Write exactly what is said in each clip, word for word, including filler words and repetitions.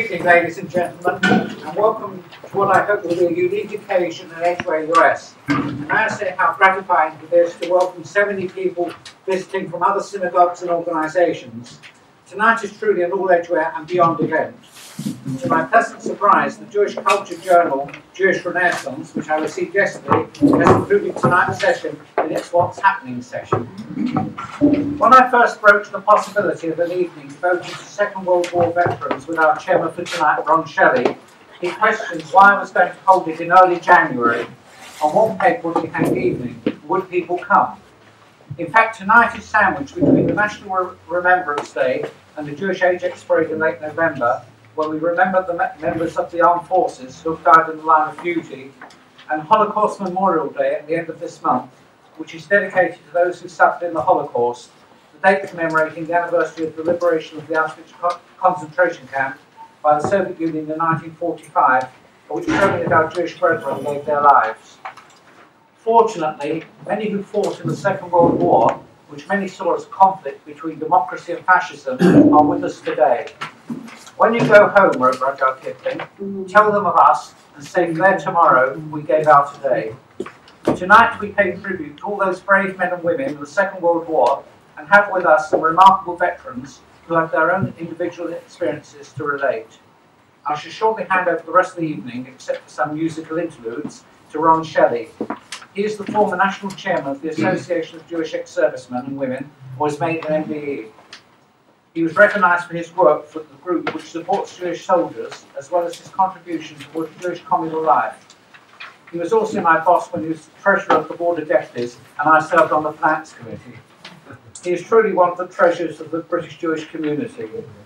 evening, ladies and gentlemen, and welcome to what I hope will be a unique occasion in Edgware, U S. And I say how gratifying it is to welcome so many people visiting from other synagogues and organisations. Tonight is truly an all Edgware and beyond event. To my pleasant surprise, the Jewish Culture Journal, Jewish Renaissance, which I received yesterday, has included tonight's session in its What's Happening session. When I first broached the possibility of an evening devoted to Second World War veterans with our chairman for tonight, Ron Shelley, he questioned why I was going to hold it in early January. On what peg would we hang the evening? Would people come? In fact, tonight is sandwiched between the National Re Remembrance Day and the Jewish Ajax Parade in late November, when we remember the members of the armed forces who have died in the line of duty, and Holocaust Memorial Day at the end of this month, which is dedicated to those who suffered in the Holocaust, the date commemorating the anniversary of the liberation of the Auschwitz co concentration camp by the Soviet Union in nineteen forty-five, for which so many of our Jewish brethren gave their lives. Fortunately, many who fought in the Second World War, which many saw as a conflict between democracy and fascism, are with us today. When you go home, wrote Rudyard Kipling, tell them of us and say for their tomorrow we gave our today. Tonight we pay tribute to all those brave men and women in the Second World War and have with us some remarkable veterans who have their own individual experiences to relate. I shall shortly hand over the rest of the evening, except for some musical interludes, to Ron Shelley. He is the former national chairman of the Association of Jewish Ex-Servicemen and Women, or was made an M B E. He was recognised for his work for the group which supports Jewish soldiers, as well as his contribution towards Jewish communal life. He was also my boss when he was treasurer of the Board of Deputies, and I served on the Finance Committee. He is truly one of the treasures of the British Jewish community.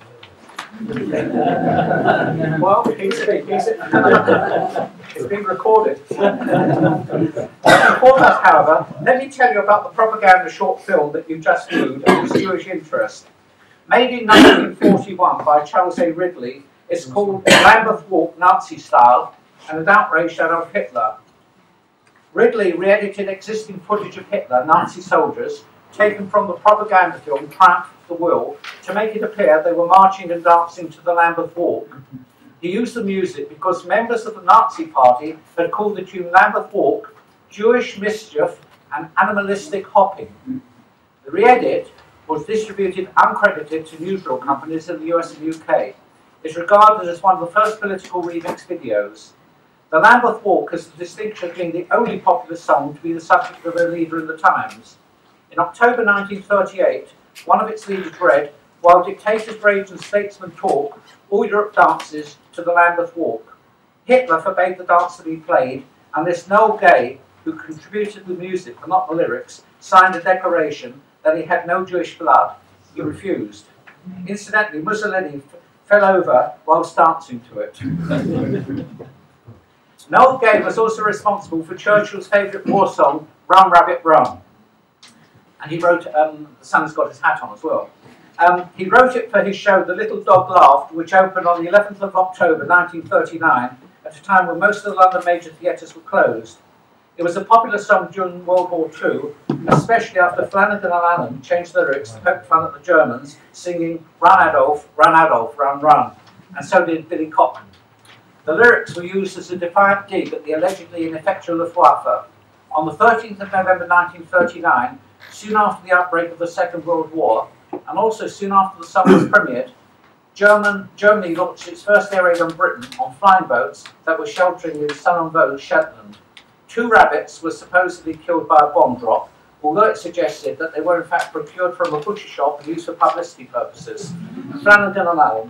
Well, he's, he's, it's been recorded. Before that, however, let me tell you about the propaganda short film that you just viewed and its Jewish interest. Made in nineteen forty-one by Charles A. Ridley, it's called Lambeth Walk Nazi Style, and an outraged Adolf Hitler. Ridley re-edited existing footage of Hitler, Nazi soldiers, taken from the propaganda film Triumph of the Will, to make it appear they were marching and dancing to the Lambeth Walk. He used the music because members of the Nazi Party had called the tune Lambeth Walk Jewish mischief and animalistic hopping. The re-edit was distributed uncredited to newsreel companies in the U S and U K. It's regarded as one of the first political remix videos. The Lambeth Walk has the distinction of being the only popular song to be the subject of a leader in the Times. In October nineteen thirty-eight, one of its leaders read, "While dictators rage and statesmen talk, all Europe dances to the Lambeth Walk." Hitler forbade the dance to be played, and this Noel Gay, who contributed the music but not the lyrics, signed a declaration that he had no Jewish blood. He refused. Incidentally, Mussolini fell over whilst dancing to it. Noel Gay was also responsible for Churchill's favourite war song, Run Rabbit Run. And he wrote, um, The Sun's Got His Hat On as well. Um, he wrote it for his show The Little Dog Laughed, which opened on the eleventh of October nineteen thirty-nine, at a time when most of the London major theatres were closed. It was a popular song during World War Two, especially after Flanagan and Allen changed the lyrics to poke fun at the Germans, singing "Run Adolf, run Adolf, run, run," and so did Billy Cotton. The lyrics were used as a defiant dig at the allegedly ineffectual Luftwaffe. On the thirteenth of November nineteen thirty-nine, soon after the outbreak of the Second World War, and also soon after the song was premiered, German, Germany launched its first air raid on Britain on flying boats that were sheltering in sun-on-Vosges, Shetland. Two rabbits were supposedly killed by a bomb drop, although it suggested that they were in fact procured from a butcher shop and used for publicity purposes. Flanagan and Allen.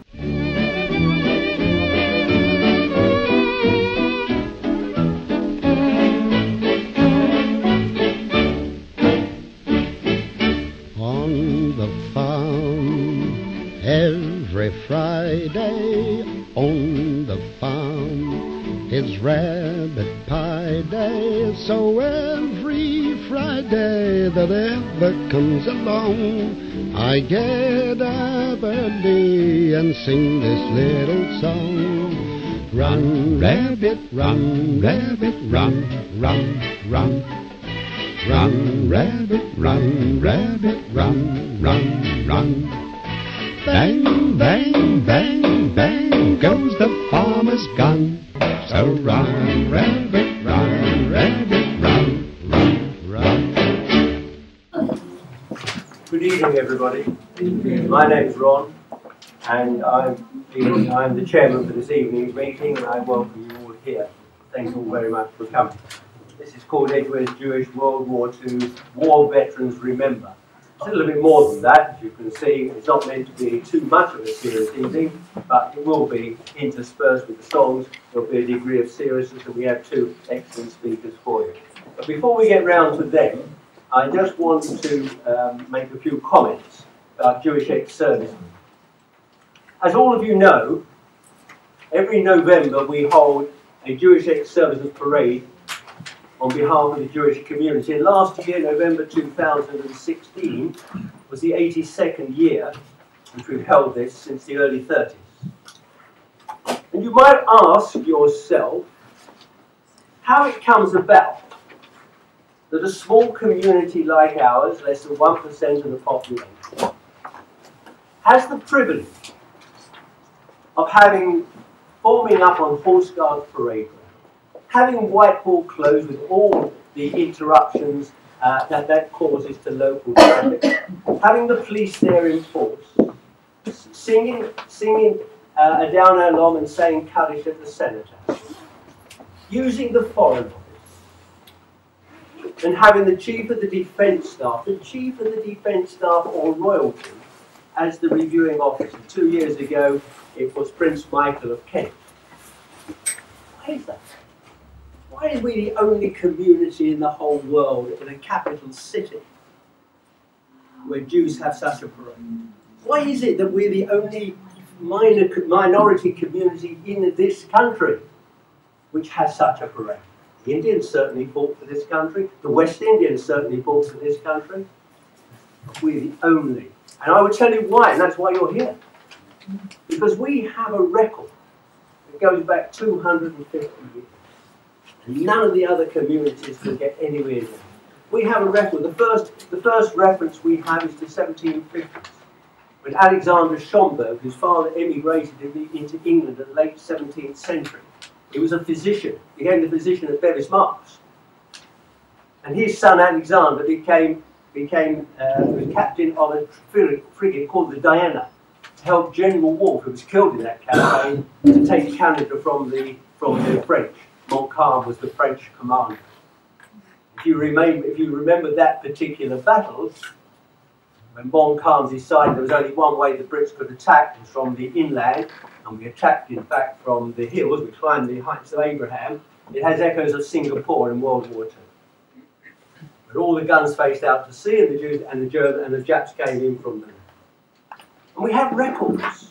On the farm, every Friday, on the farm, it's rabbit pie day, so every Friday that ever comes along, I get up early and sing this little song. Run, rabbit, run, rabbit, run, run, run. Run, rabbit, run, rabbit, run, run, run. Bang, bang, bang, bang goes the farmer's gun. So run, rabbit, run, rabbit, run, run, run. Good evening, everybody. My name's Ron, and I'm the, I'm the chairman for this evening's meeting, and I welcome you all here. Thank you all very much for coming. This is called Edgware's Jewish World War Two War Veterans Remember. It's a little bit more than that, as you can see. It's not meant to be too much of a serious evening, but it will be interspersed with the songs. There'll be a degree of seriousness, and we have two excellent speakers for you. But before we get round to them, I just want to um, make a few comments about Jewish ex-servicemen. As all of you know, every November we hold a Jewish ex-servicemen parade on behalf of the Jewish community. And last year, November two thousand sixteen, was the eighty-second year which we've held this since the early thirties. And you might ask yourself how it comes about that a small community like ours, less than one percent of the population, has the privilege of having, forming up on Horse Guards Parade ground, having Whitehall closed with all the interruptions uh, that that causes to local traffic, having the police there in force, singing, singing uh, a down our lom and saying Kaddish at the Cenotaph, using the Foreign Office, and having the Chief of the Defence Staff, the Chief of the Defence Staff or Royalty, as the reviewing officer. Two years ago, it was Prince Michael of Kent. Why is that? Why are we the only community in the whole world, in a capital city, where Jews have such a parade? Why is it that we're the only minor, minority community in this country which has such a parade? The Indians certainly fought for this country. The West Indians certainly fought for this country. We're the only. And I will tell you why, and that's why you're here. Because we have a record that goes back two hundred fifty years. And none of the other communities can get anywhere near. We have a record. The first, the first reference we have is to seventeen fifties, when Alexander Schomburg, whose father emigrated into England in the late seventeenth century. He was a physician, became the physician at Bevis Marks. And his son Alexander became, became uh, was captain of a frigate called the Diana, to help General Wolfe, who was killed in that campaign, to take Canada from the, from the French. Montcalm was the French commander. If you, remember, if you remember that particular battle, when Montcalm decided there was only one way the Brits could attack, was from the inland, and we attacked, in fact, from the hills. We climbed the heights of Abraham. It has echoes of Singapore in World War Two. But all the guns faced out to sea, and the Jews and the Germans and the Japs came in from them. And we have records.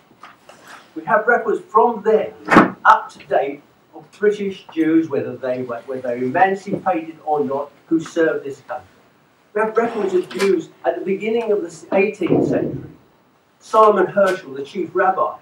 We have records from there, up to date, of British Jews, whether they were whether they were emancipated or not, who served this country. We have records of Jews at the beginning of the eighteenth century. Solomon Herschel, the chief rabbi,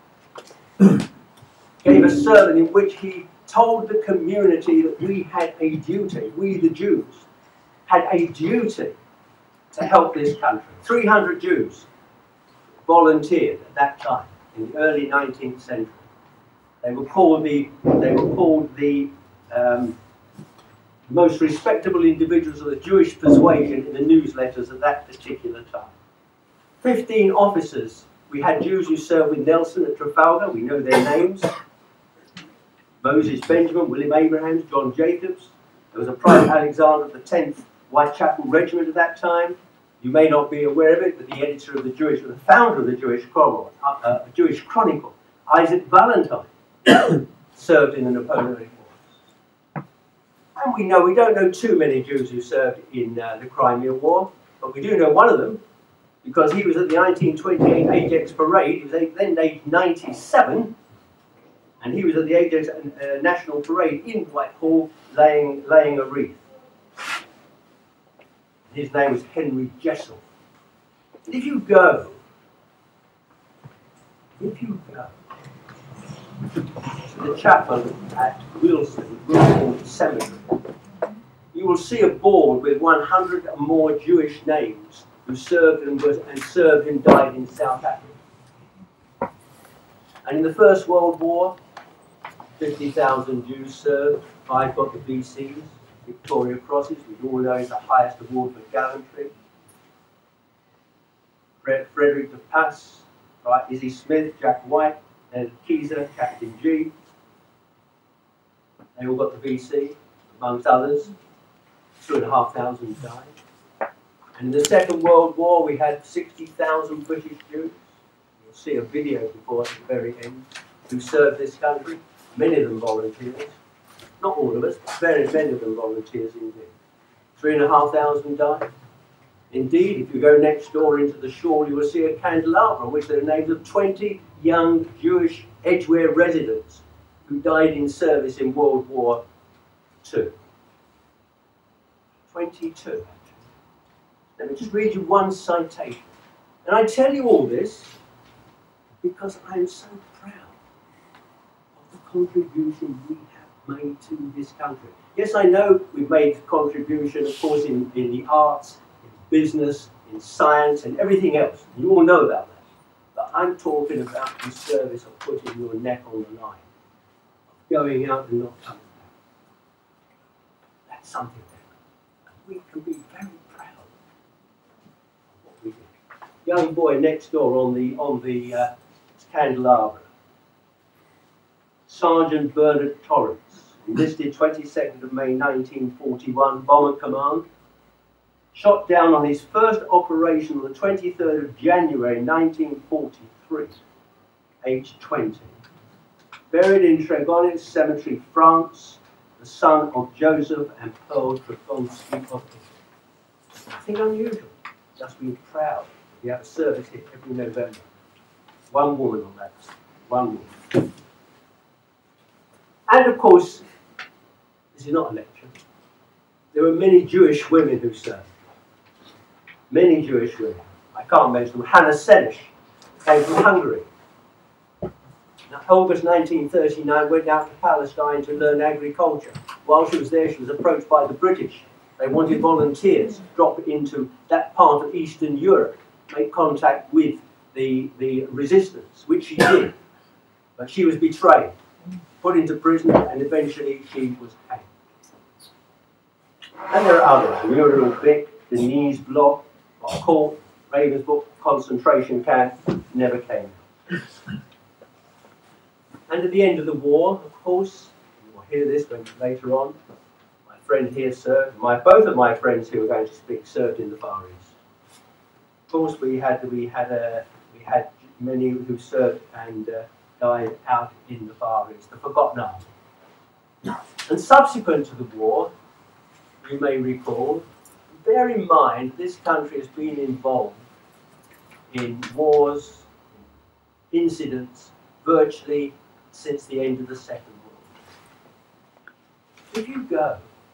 gave a sermon in which he told the community that we had a duty, we the Jews, had a duty to help this country. three hundred Jews volunteered at that time, in the early nineteenth century. They were called the, they were called the um, most respectable individuals of the Jewish persuasion in the newsletters at that particular time. Fifteen officers. We had Jews who served with Nelson at Trafalgar. We know their names. Moses Benjamin, William Abrahams, John Jacobs. There was a Private Alexander of the tenth Whitechapel Regiment at that time. You may not be aware of it, but the editor of the Jewish, the founder of the Jewish Chronicle, uh, uh, Jewish Chronicle, Isaac Valentine, served in the Napoleonic Wars. And we know, we don't know too many Jews who served in uh, the Crimean War, but we do know one of them, because he was at the nineteen twenty-eight Ajax Parade. He was then aged ninety-seven, and he was at the Ajax uh, National Parade in Whitehall, laying, laying a wreath. His name was Henry Jessel. And if you go, if you go to the chapel at Wilson, Wilson Cemetery, you will see a board with one hundred or more Jewish names who served and, was, and served and died in South Africa. And in the First World War, fifty thousand Jews served. Five got the V Cs, Victoria Crosses, which we all know is the highest award for gallantry. Fred, Frederick de Pass, right, Izzy Smith, Jack White, and Keyser, Captain G. They all got the V C, amongst others. Two and a half thousand died. And in the Second World War, we had sixty thousand British Jews. You'll see a video before at the very end, who served this country. Many of them volunteers. Not all of us, but very many of them volunteers indeed. Three and a half thousand died. Indeed, if you go next door into the shore, you will see a candelabra on which there are names of twenty young Jewish Edgware residents who died in service in World War Two. twenty-two. Let me just read you one citation. And I tell you all this because I am so proud of the contribution we have made to this country. Yes, I know we've made contribution, of course, in, in the arts, in business, in science, and everything else. You all know about that. But I'm talking about the service of putting your neck on the line, of going out and not coming back. That's something that we can be very proud of what we did. Young boy next door on the on the uh, candelabra, Sergeant Bernard Torrance, enlisted twenty-second of May nineteen forty-one, Bomber Command, shot down on his first operation on the twenty-third of January nineteen forty-three, aged twenty. Buried in Tregonius Cemetery, France, the son of Joseph and Pearl Trafonsky of Italy. Nothing unusual, just being proud. We have a service here every November. One woman on that, one woman. And of course, this is not a lecture. There were many Jewish women who served. Many Jewish women. I can't mention them. Hannah Senesh came from Hungary. Now, August nineteen thirty-nine went out to Palestine to learn agriculture. While she was there, she was approached by the British. They wanted volunteers to drop into that part of Eastern Europe, make contact with the, the resistance, which she did. But she was betrayed, put into prison, and eventually she was hanged. And there are others. Muriel Bick, Denise Bloch, Court, Ravensbrück concentration camp, never came. And at the end of the war, of course, you will hear this when, later on, my friend here served, my, both of my friends who are going to speak served in the Far East. Of course, we had, we had, a, we had many who served and uh, died out in the Far East, the Forgotten Army. And subsequent to the war, you may recall, bear in mind this country has been involved in wars, incidents, virtually since the end of the Second World War. If you go,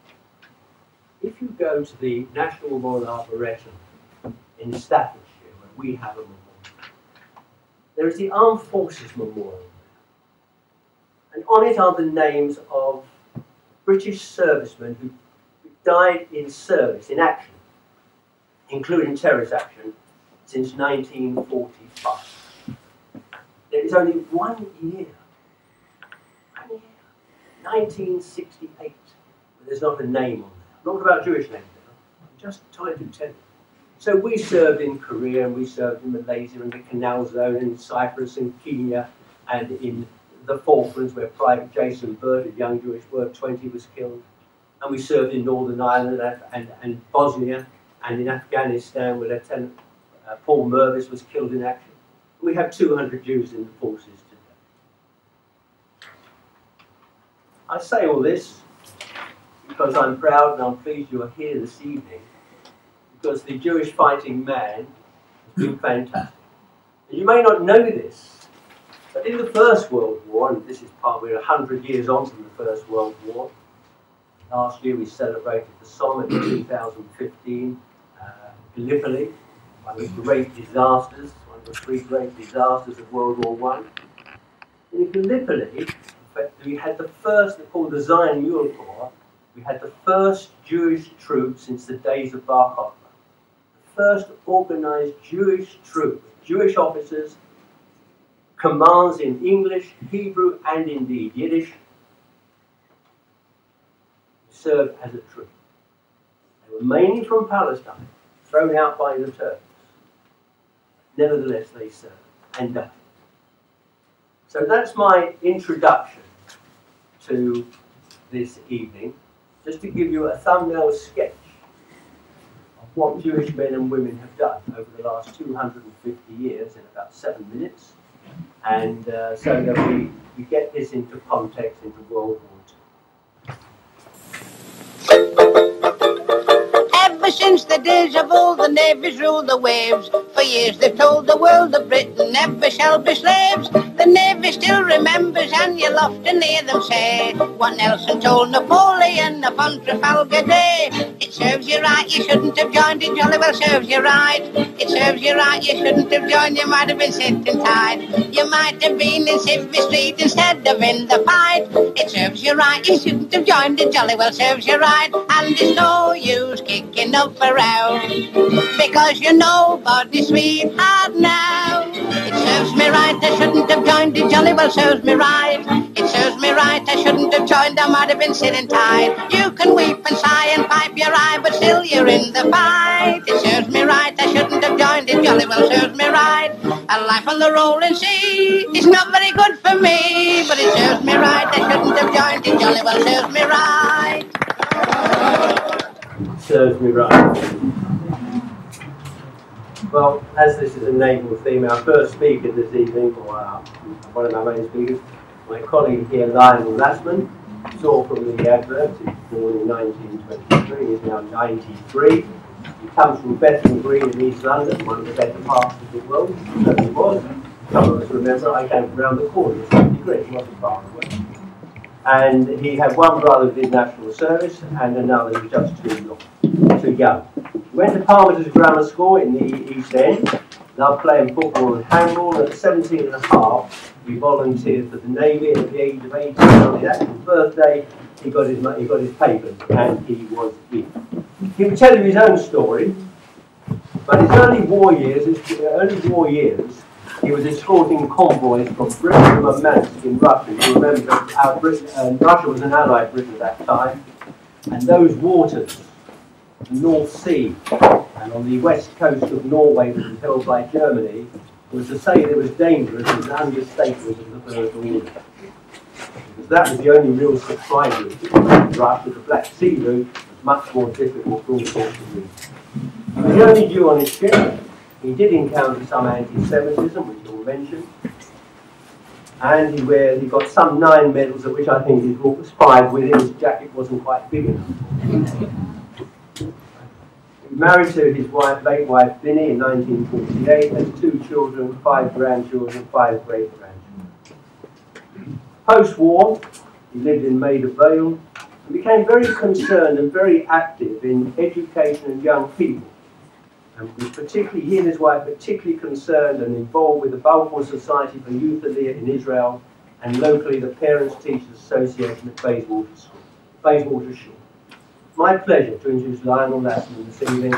if you go to the National Royal Arboretum in Staffordshire, where we have a memorial, there is the Armed Forces Memorial. And on it are the names of British servicemen who died in service, in action, including terrorist action, since nineteen forty-five. There is only one year, one year, nineteen sixty-eight, where there's not a name on there. Not about Jewish names there, I'm just trying to tell you. So we served in Korea, and we served in Malaysia, and the Canal Zone, in Cyprus, and Kenya, and in the Falklands, where Private Jason Bird, a young Jewish boy of twenty, was killed. And we served in Northern Ireland and, and, and Bosnia, and in Afghanistan, where Lieutenant uh, Paul Mervis was killed in action. We have two hundred Jews in the forces today. I say all this because I'm proud and I'm pleased you are here this evening, because the Jewish fighting man has been fantastic. And you may not know this, but in the First World War, and this is part, we're a hundred years on from the First World War. Last year we celebrated the Somme in two thousand fifteen, uh, Gallipoli, one of the great disasters, one of the three great disasters of World War One. In Gallipoli, we had the first, they're called the Zion Mule Corps, we had the first Jewish troop since the days of Bar Kokhba. The first organized Jewish troop, Jewish officers commands in English, Hebrew, and indeed Yiddish, served as a troop. They were mainly from Palestine, thrown out by the Turks. Nevertheless, they served and died. So that's my introduction to this evening, just to give you a thumbnail sketch of what Jewish men and women have done over the last two hundred fifty years in about seven minutes. And uh, so that we, we get this into context, into World War Two. Ever since the days of old, the navies ruled the waves. For years they've told the world that Britain never shall be slaves. The Navy still remembers, and you'll often hear them say what Nelson told Napoleon upon Trafalgar Day. It serves you right, you shouldn't have joined, it jolly well serves you right. It serves you right, you shouldn't have joined, you might have been sitting tight. You might have been in Civvy Street instead of in the fight. It serves you right, you shouldn't have joined, it jolly well serves you right. And it's no use kicking up a row, because you're nobody's sweetheart now. It serves me right, I shouldn't have joined, it jolly well serves me right. It serves me right, I shouldn't have joined, I might have been sitting tight. You can weep and sigh and pipe your eye, but still you're in the fight. It serves me right, I shouldn't have joined, it jolly well serves me right. A life on the rolling sea is not very good for me, but it serves me right, I shouldn't have joined, it jolly well serves me right. Serves me right. Well, as this is a naval theme, our first speaker this evening, or uh, one of our main speakers, my colleague here, Lionel Lassman, saw from the advert, he was born in nineteen twenty-three, he's now ninety-three. He comes from Bethnal Green in East London, one of the better parts of the world, so he was. Some of us remember I came from around the corner, seventy-three, it wasn't far away. And he had one brother who did national service and another who was just too young. Too young. He went to Parmiter's Grammar School in the East End, loved playing football and handball, and at seventeen and a half he volunteered for the Navy, and at the age of eighteen, on his actual birthday, he got his, he got his papers and he was in. He would tell you his own story, but his early war years, his early war years, he was escorting convoys from Britain to Murmansk in Russia. You remember our Britain, um, Russia was an ally of Britain at that time, and those waters, the North Sea, and on the west coast of Norway that was held by Germany, was to say that it was dangerous was an understatement of the First Order. Because that was the only real supply route to Russia. The Black Sea route was much more difficult for all sorts of reasons. He was only due on his ship. He did encounter some anti-Semitism, which you'll mention, and he, wear, he got some nine medals, of which I think he brought five with him. His jacket wasn't quite big enough. He married to his wife, late wife Vinnie in nineteen forty-eight, has two children, five grandchildren, five great-grandchildren. Post-war, he lived in Maida Vale and became very concerned and very active in education and young people. And was particularly, he and his wife particularly concerned and involved with the Balfour Society for Youth in Israel and locally the Parents Teachers Association at Bayswater School, Bayswater Shore. My pleasure to introduce Lionel Lassman this evening.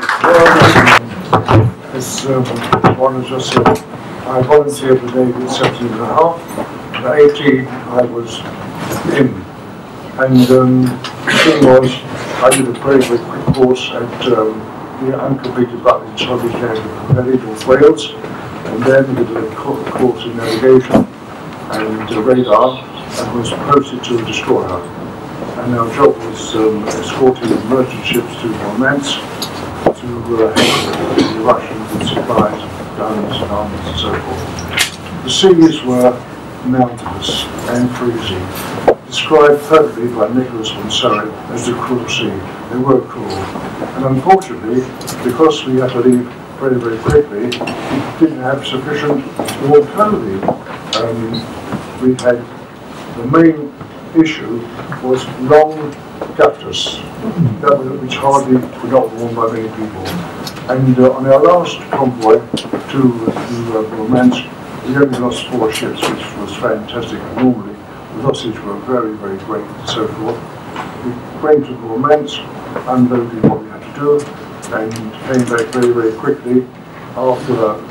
As um, one has just said, I volunteered for the Navy at seventeen and a half. At eighteen, I was in. And um, the thing was, I did a very, very quick course at um, the uncompleted button in Solihull Village, North Wales, and then did a course in navigation and uh, radar, and was posted to a destroyer. And our job was um, escorting merchant ships to Murmansk to uh, help the Russians with supplies, guns and arms and so forth. The seas were mountainous and freezing, described perfectly by Nicholas von Surrey as the cruel sea. They were cruel. And unfortunately, because we had to leave very, very quickly, we didn't have sufficient warm clothing. Um, we had the main issue was long gutters, that was, which hardly were not worn by many people. And uh, on our last convoy to, to uh, Murmansk, we only lost four ships, which was fantastic. And normally the losses were very, very great and so forth. We went to Murmansk, unloaded what we had to do, and came back very, very quickly after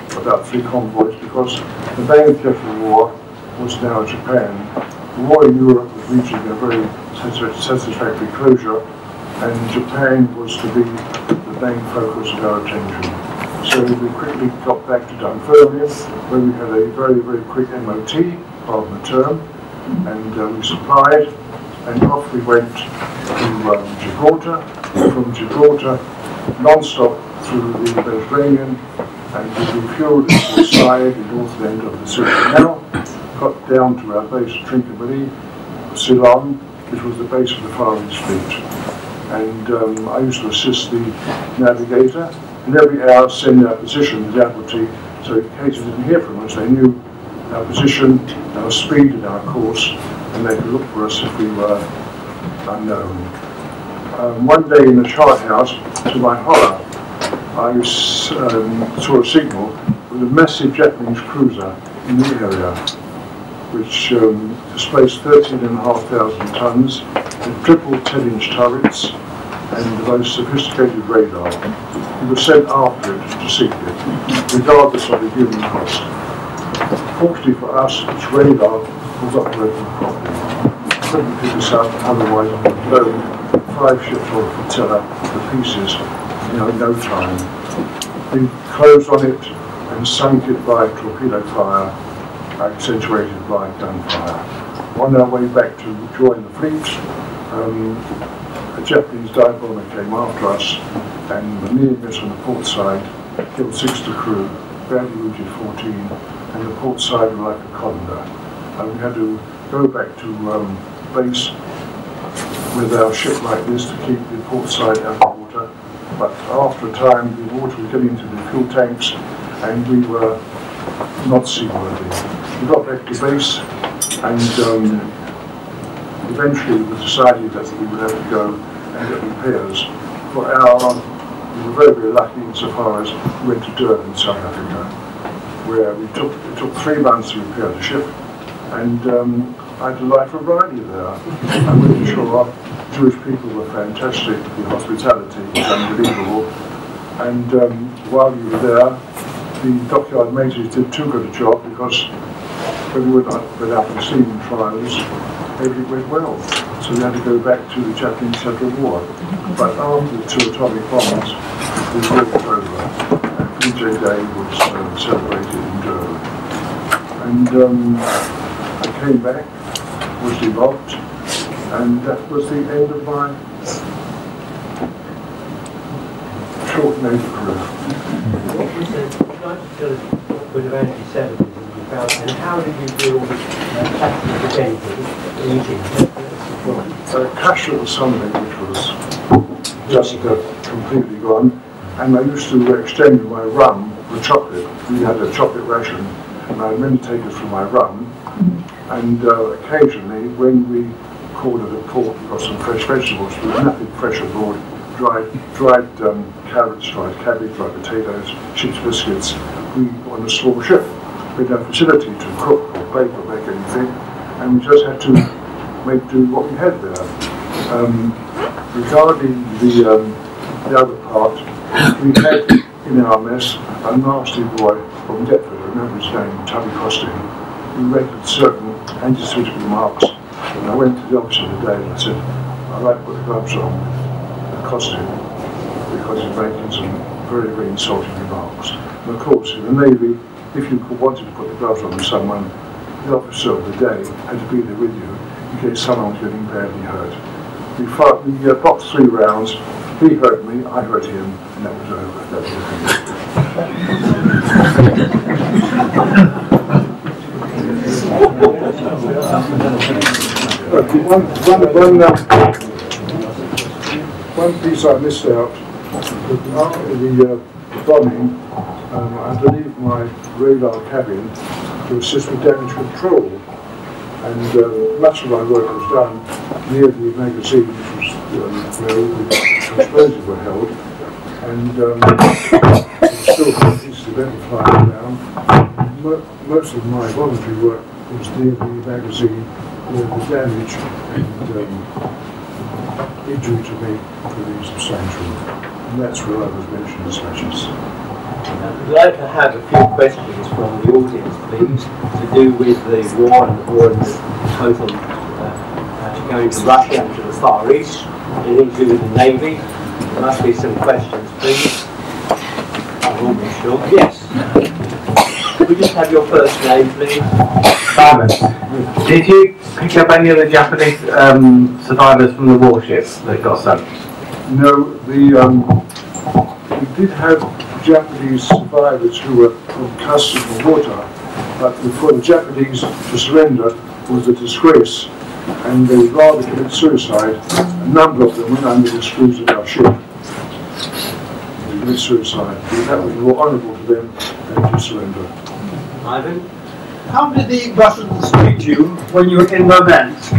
about three convoys, because the main threat of the war was now Japan. The war in Europe was reaching a very satisfactory closure, and Japan was to be the main focus of our attention. So we quickly got back to Dunfermline, where we had a very, very quick M O T, pardon the term, and uh, we supplied, and off we went to um, Gibraltar, from Gibraltar, non-stop through the Mediterranean, and we refueled at the side, the northern end of the Suez Canal, got down to our base at Trincomalee, Ceylon, which was the base of the Far East Fleet. And um, I used to assist the navigator, and every hour send our position with Admiralty, so in case they didn't hear from us, they knew our position, our speed and our course, and they could look for us if we were unknown. Um, one day in the chart house, to my horror, I was, um, saw a signal with a massive Japanese cruiser in the area, which um, displaced thirteen and a half thousand tons, with triple ten inch turrets, and the most sophisticated radar. We were sent after it to sink it, regardless of the human cost. Fortunately for us, its radar was operating properly. We couldn't pick us up, otherwise I would have blown five ships or a flotilla to pieces in no time. We closed on it and sunk it by torpedo fire, accentuated by gunfire. On our way back to join the fleet, um, a Japanese dive bomber came after us, and the near miss on the port side killed six of the crew, badly wounded fourteen, and the port side was like a colander. And we had to go back to um, base with our ship like this to keep the port side out of water. But after a time, the water was getting into the fuel tanks, and we were not seaworthy. We got back to base, and um, eventually it was decided that we would have to go and get repairs. For our, we were very, very lucky insofar as we went to Durban, South Africa, where we took, it took three months to repair the ship, and um, I had a life of variety there. I went to shore. Jewish people were fantastic. The hospitality was unbelievable. And um, while we were there, the dockyard majors did too good a job, because when we went out for seaman trials, everything went well. So we had to go back to the Japanese Central War. But after the two atomic bombs, the war was over. And V J Day was uh, celebrated in Durban. And um, I came back, was demobbed, and that was the end of my short naval career. What was the, would you like to tell us what was of anti-Semitism you found, and how did you deal with uh, Catholic identity eating? Uh, Cashew was something which was just uh, completely gone, and I used to extend my rum with chocolate. We had a chocolate ration, and I had many takers from my rum, and uh, occasionally when we called at a port, we got some fresh vegetables. There was nothing fresh abroad. Dried, dried um, carrots, dried cabbage, dried potatoes, ship's biscuits. We were on a small ship. We had no facility to cook or bake or make anything, and we just had to make do what we had there. Um, regarding the, um, the other part, we had in our mess a nasty boy from Deptford, I remember his name, Tubby Costing, who making certain anti-Semitic remarks. And I went to the office of the day and I said, I'd like to put the gloves on with the costume, because he's making some very, very insulting remarks. And of course, in the Navy, if you wanted to put the gloves on with someone, the officer of the day had to be there with you in case someone was getting badly hurt. We fought, we uh, boxed three rounds, he hurt me, I hurt him, and that was over. That was the one, one, one, uh, one piece I missed out, after the uh, bombing, um, I had to leave my radar cabin to assist with damage control. And uh, much of my work was done near the magazine, which was um, where all the explosives were held. And um, there was still some pieces of metal flying around. Mo most of my voluntary work was near the magazine, where the damage and um, injury to me were really substantial. And that's where I was mentioned as such as. I'd like to have a few questions from the audience, please, to do with the war and the war and the total uh, uh, going to Russia and to the Far East, anything to do with the Navy. There must be some questions, please. I'm almost sure. Yes. Could we just have your first name, please? Simon, did you pick up any of the Japanese um, survivors from the warships that got sunk? No, the um, we did have Japanese survivors who were concussed in the water, but for the Japanese to surrender was a disgrace, and they would rather commit suicide. A number of them went under the screws of our ship to commit suicide. That was more honourable to them than to surrender. Ivan? How did the Russians treat you when you were in Murmansk?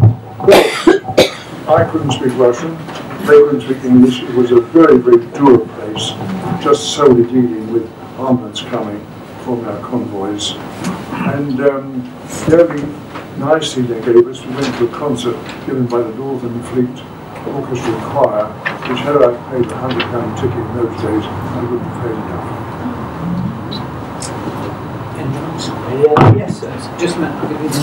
Well, I couldn't speak Russian. They couldn't speak English. It was a very, very dour place, just solely dealing with armaments coming from our convoys. And um, the only nice thing they gave us, we went to a concert given by the Northern Fleet Orchestra and Choir, which had I paid a hundred pound ticket in those days, I wouldn't have paid enough. Yes, sir. Just a minute, I'll give you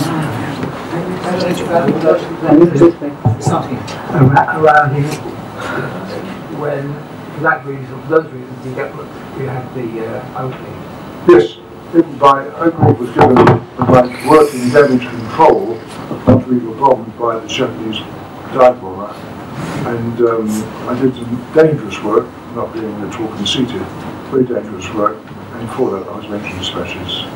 the Around, around here, when, for that reason, for those reasons, you, get, you had the uh, opening. Yes, it, by opening was given by working damage control after we were bombed by the Japanese dive bomber. And um, I did some dangerous work, not being able to talk and seated, very dangerous work, and for that I was mentioned dispatches.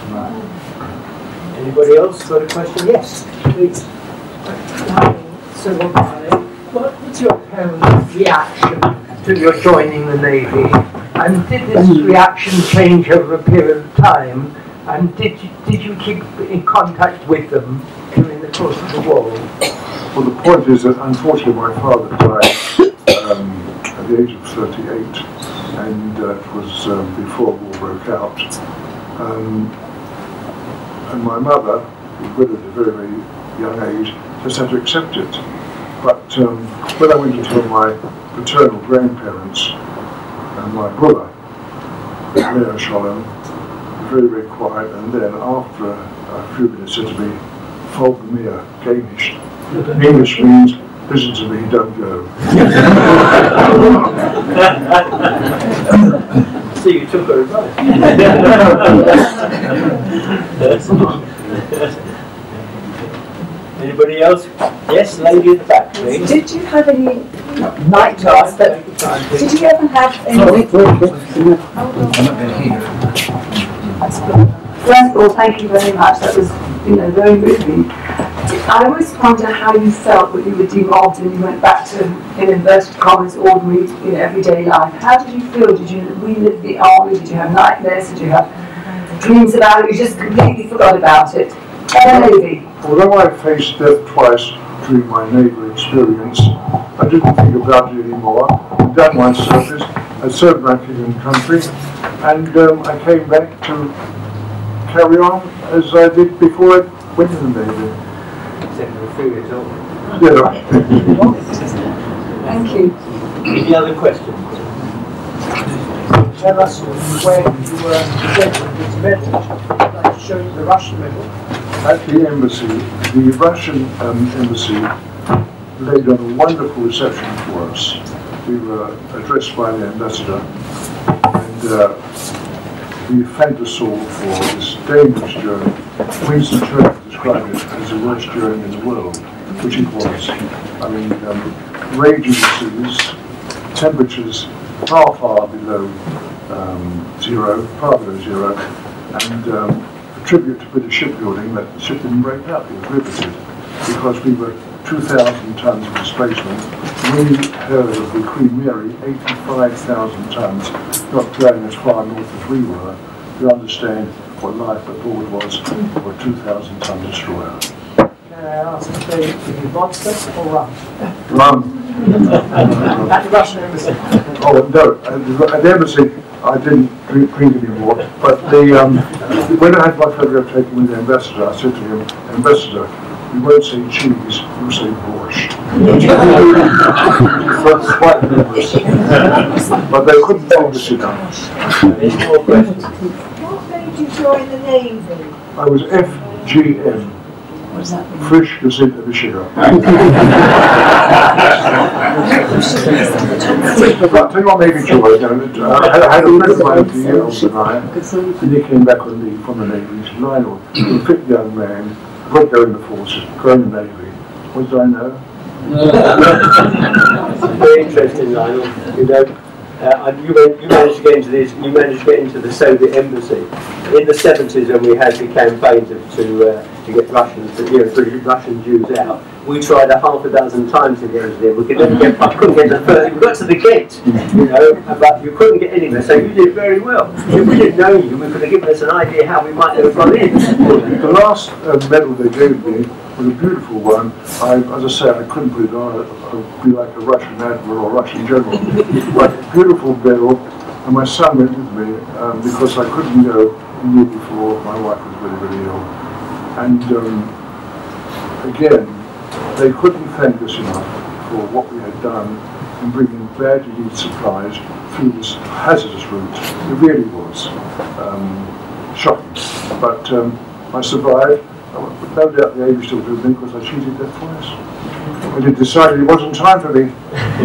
Anybody else got a question? Yes, please. So, what was your parents' reaction to your joining the Navy? And did this reaction change over a period of time? And did you, did you keep in contact with them during the course of the war? Well, the point is that unfortunately my father died um, at the age of thirty-eight, and uh, it was um, before war broke out. Um, and my mother, who was widowed at a very, very young age, just had to accept it. But um, when I went to tell my paternal grandparents and my brother, Mayor Sholem, very, very quiet, and then after a few minutes said to me, "Folg mir, Danish." English means, "Listen to me, don't go." So you took her advice. Anybody else? Yes, lady in the back, please. Did you have any nightmares? But did you ever have any? First of all, thank you very much. That was, you know, very moving. I always wonder how you felt when you were demobbed and you went back to, in inverted commas, ordinary, you know, everyday life. How did you feel? Did you relive the army? Did you have nightmares? Did you have dreams about it? You just completely forgot about it. And the Navy. Although I faced death twice during my naval experience, I didn't think about it anymore. I'd done my service, I served my king and country, and um, I came back to carry on as I did before I went to the Navy. Yeah, right. Thank you. Any other questions? Tell us where you were presented this medal. I'd like to show you the Russian medal. At the embassy, the Russian um, embassy laid on a wonderful reception for us. We were addressed by the ambassador, and uh, we thanked us all for this dangerous journey. Winston Churchill described it as the worst journey in the world, which it was. I mean, um, raging seas, temperatures far, far below um, zero, far below zero, and um, a tribute to British shipbuilding that the ship didn't break up, it was riveted, because we were two thousand tons of displacement. We heard of the Queen Mary, eighty-five thousand tons, not going as far north as we were. You understand what life aboard was for a two thousand ton destroyer. Can I ask if you vodka or rum? Rum. At the Russian embassy. Oh, no, at the, at the embassy I didn't drink, drink anymore, but the, um, when I had my photograph taken with the ambassador, I said to him, "Ambassador, you won't say cheese, you'll say borscht. That's quite nervous. But they couldn't focus enough. What made you join the Navy? I was F G M. Frisch Gesinnter Beschirr. But I'll tell you what made me join. I had, I had a friend of mine for years and I, and he came back on leave from the Navy. He said, Lionel, you're a fit young man, you've got to go in the forces, go in the Navy. What did I know? Very interesting, Lionel. You know, uh, and you, went, you managed to get into this. You managed to get into the Soviet embassy in the seventies when we had the campaign to to, uh, to get Russians, you know, British Russian Jews out. We tried a half a dozen times to get into there. We could never get. I couldn't get to the first. We got to the gate, you know, but you couldn't get anywhere. So you did very well. If we didn't know you, we could have given us an idea how we might have got in. The last uh, medal they gave me was a beautiful one. I, as I say, I couldn't put it on. I'd be like a Russian admiral or Russian general. But a beautiful medal, and my son went with me um, because I couldn't go the year before. My wife was very, very ill, and um, again, they couldn't thank us enough for what we had done in bringing badly needed supplies through this hazardous route. It really was um, shocking, but um, I survived. No doubt the Navy still did me because I cheated there twice. But it decided it wasn't time for me.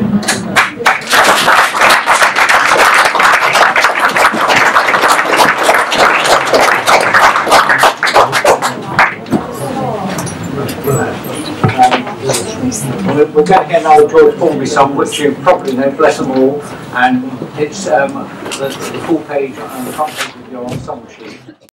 We're, we're going to get another George Formby song, which you probably know, Bless Them All, and it's um, the, the full page on the front page of your ensemble sheet.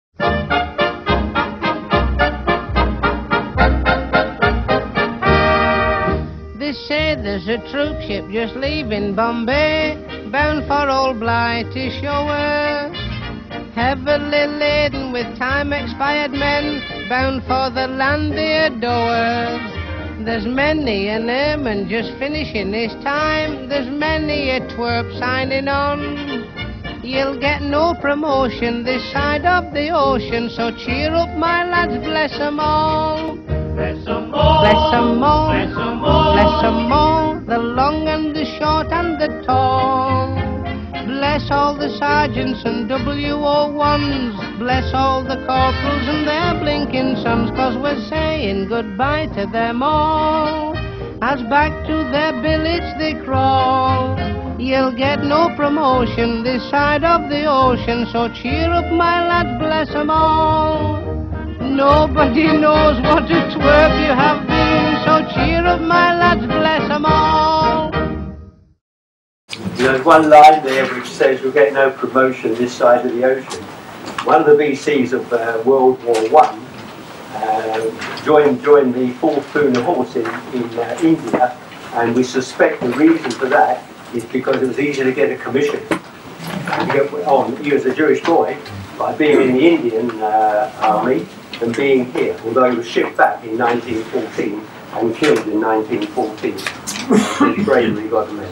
They say there's a troop ship just leaving Bombay, bound for old Blighty Shore, heavily laden with time-expired men, bound for the land they adore. There's many an airman just finishing his time, there's many a twerp signing on. You'll get no promotion this side of the ocean, so cheer up my lads, bless 'em all. Bless 'em all, bless 'em all, bless 'em all, bless 'em all, the long and the short and the tall. Bless all the sergeants and W O ones, bless all the corporals and their blinking sons, 'cause we're saying goodbye to them all, as back to their billets they crawl. You'll get no promotion this side of the ocean, so cheer up my lads, bless 'em all. Nobody knows what a twerp you have been, so cheer up my lads, bless 'em all. There's one line there which says you'll get no promotion this side of the ocean. One of the V Cs of uh, World War One uh, joined, joined the fourth Pune Horse in, in uh, India, and we suspect the reason for that is because it was easier to get a commission to get on. He was a Jewish boy by being in the Indian uh, army than being here, although he was shipped back in nineteen fourteen and killed in nineteen fourteen. His bravery got a medal.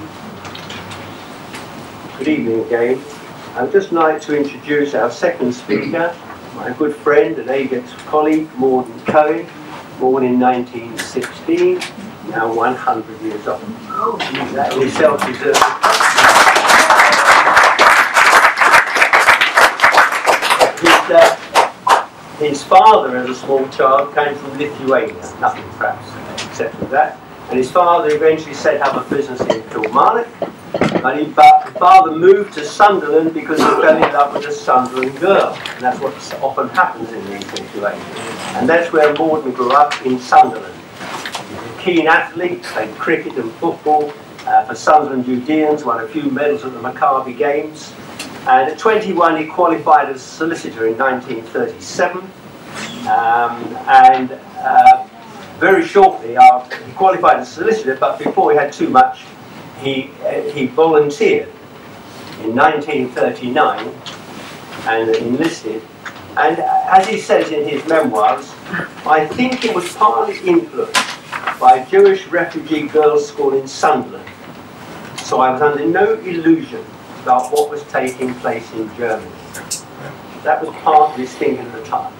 Good evening again. I'd just like to introduce our second speaker, my good friend and Agate colleague, Morden Cohen, born in nineteen sixteen, now one hundred years old. That in itself deserves his, uh, his father, as a small child, came from Lithuania, nothing perhaps except for that. And his father eventually set up a business in Kilmarnock. And his father moved to Sunderland because he fell in love with a Sunderland girl. And that's what often happens in these situations. And that's where Morden grew up, in Sunderland. He was a keen athlete, played cricket and football uh, for Sunderland Udeans, won a few medals at the Maccabi Games. And at twenty-one, he qualified as a solicitor in nineteen thirty-seven. Um, and uh, very shortly after, he qualified as a solicitor, but before he had too much, He, uh, he volunteered in nineteen thirty-nine and enlisted, and as he says in his memoirs, I think it was partly influenced by a Jewish refugee girls' school in Sunderland, so I was under no illusion about what was taking place in Germany. That was part of his thinking at the time.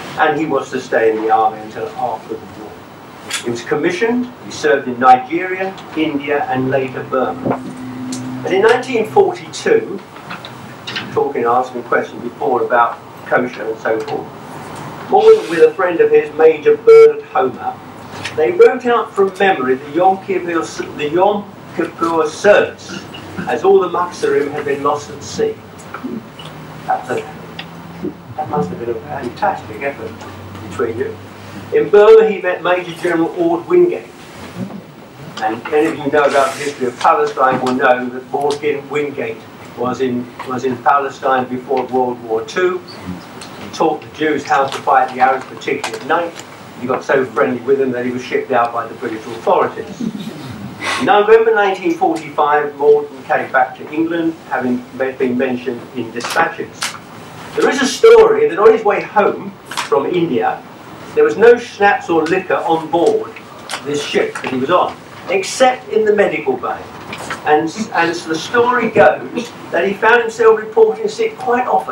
and he was to stay in the army until after the war. He was commissioned, he served in Nigeria, India, and later Burma. And in nineteen forty-two, talking, asking questions before about kosher and so forth, Moore with a friend of his, Major Bernard Homer, they wrote out from memory the Yom Kippur, the Yom Kippur service, as all the Maksirim had been lost at sea. That's a, that must have been a fantastic effort between you. In Burma, he met Major General Ord Wingate. And many of you know about the history of Palestine will know that Ord Wingate was in, was in Palestine before World War Two. He taught the Jews how to fight the Arabs, particularly at night. He got so friendly with them that he was shipped out by the British authorities. In November nineteen forty-five, Morton came back to England, having been mentioned in dispatches. There is a story that on his way home from India, there was no schnapps or liquor on board this ship that he was on, except in the medical bay. And, and so the story goes that he found himself reporting sick quite often.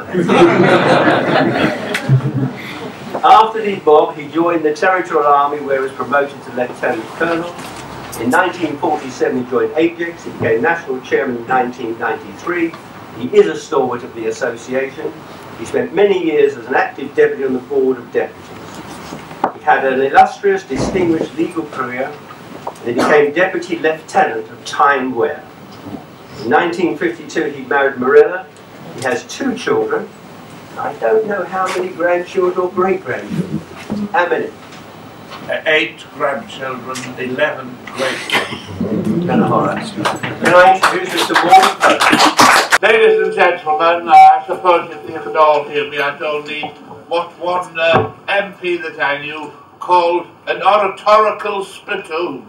After the Bob, he joined the Territorial Army, where he was promoted to Lieutenant Colonel. In nineteen forty-seven, he joined Ajax. He became National Chairman in nineteen ninety-three. He is a stalwart of the association. He spent many years as an active deputy on the Board of Deputies. He had an illustrious, distinguished legal career. He became Deputy Lieutenant of Tyne Wear. In nineteen fifty-two, he married Marilla. He has two children. I don't know how many grandchildren or great-grandchildren. How many? Uh, eight grandchildren, eleven great-grandchildren. Can I introduce Mister Warren? Ladies and gentlemen, uh, I suppose if you could all hear me, I'd only what one uh, M P that I knew called an oratorical spittoon.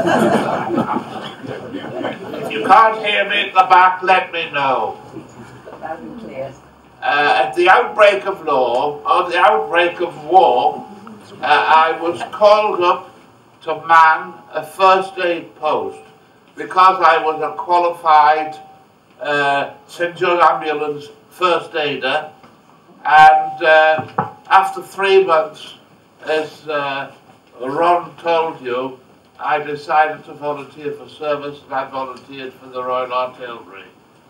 If you can't hear me at the back, let me know. Uh, at the outbreak of law, or the outbreak of war, uh, I was called up to man a first aid post because I was a qualified uh, Saint John Ambulance first aider, and uh, after three months, as uh, Ron told you, I decided to volunteer for service, and I volunteered for the Royal Artillery.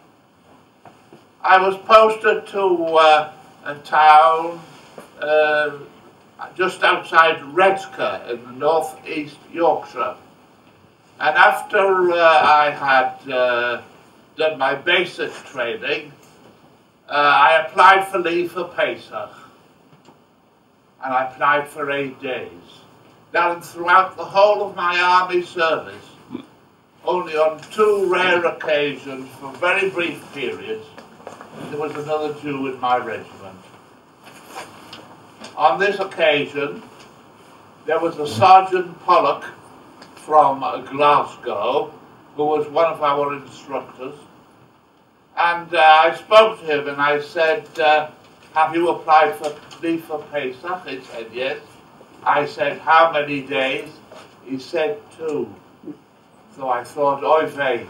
I was posted to uh, a town uh, just outside Redcar in north-east Yorkshire. And after uh, I had uh, done my basic training, uh, I applied for leave for Pesach. And I applied for eight days. Now, throughout the whole of my army service, only on two rare occasions, for very brief periods, there was another Jew in my regiment. On this occasion, there was a Sergeant Pollock from Glasgow, who was one of our instructors, and uh, I spoke to him and I said, uh, have you applied for leave for Pesach? He said, yes. I said, how many days? He said, two. So I thought, oy vey,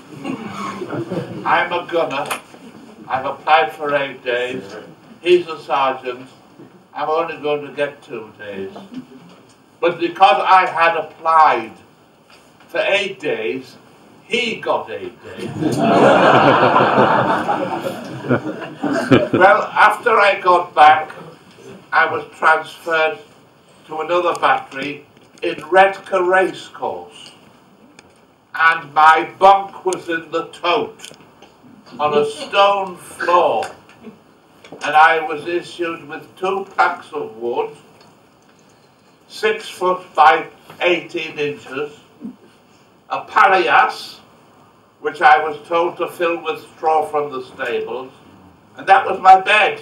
I'm a gunner. I've applied for eight days. He's a sergeant. I'm only going to get two days. But because I had applied for eight days, he got eight days. Well, after I got back, I was transferred to another battery in Redcar Racecourse. And my bunk was in the tote on a stone floor. And I was issued with two planks of wood, six foot by eighteen inches, a palliasse, which I was told to fill with straw from the stables, and that was my bed.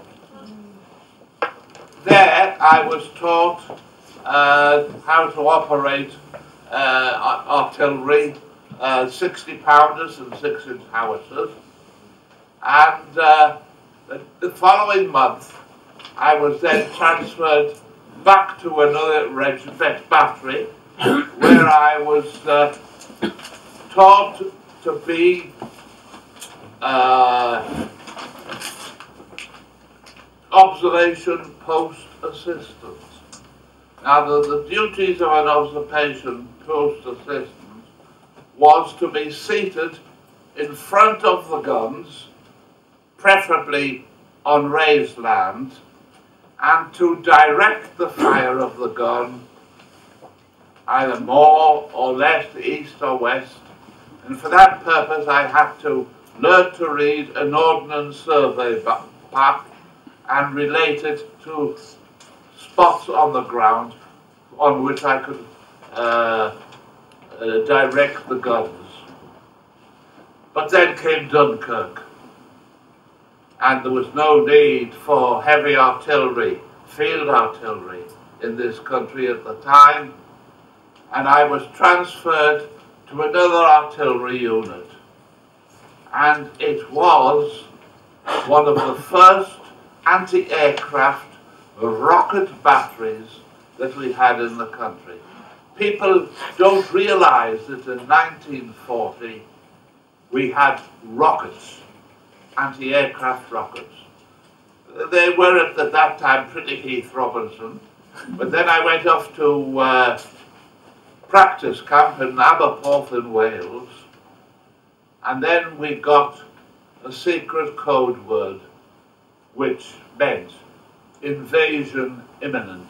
There I was taught uh, how to operate uh, artillery, uh, sixty pounders and six inch howitzers, and uh, the, the following month I was then transferred back to another regiment battery where I was uh, taught to be uh, observation post assistant. Now, the, the duties of an observation post assistant was to be seated in front of the guns, preferably on raised land, and to direct the fire of the gun either more or less, east or west. And for that purpose I had to learn to read an ordnance survey map and relate it to spots on the ground on which I could uh, uh, direct the guns. But then came Dunkirk, and there was no need for heavy artillery, field artillery in this country at the time, and I was transferred to another artillery unit. And it was one of the first anti-aircraft rocket batteries that we had in the country. People don't realize that in nineteen forty we had rockets, anti-aircraft rockets. They were at that time pretty Heath Robinson, but then I went off to uh, practice camp in Aberporth in Wales, and then we got a secret code word which meant invasion imminent.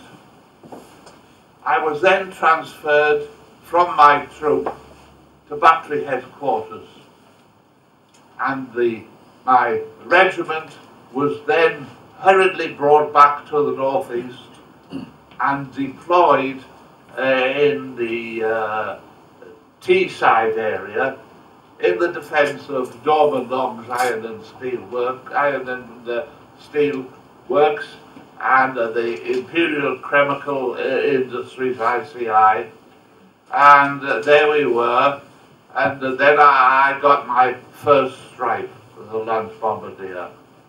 I was then transferred from my troop to battery headquarters, and the, my regiment was then hurriedly brought back to the northeast and deployed uh, in the uh, Teesside area in the defence of Dorman Long's Iron and Steel Work, Iron and uh, Steel Works, and uh, the Imperial Chemical uh, Industries, I C I, and uh, there we were, and uh, then I, I got my first stripe as a Lance Bombardier.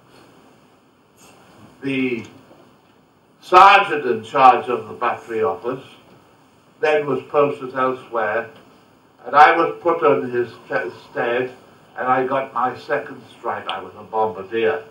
The sergeant in charge of the battery office then was posted elsewhere, and I was put on his stead, and I got my second stripe. I was a bombardier.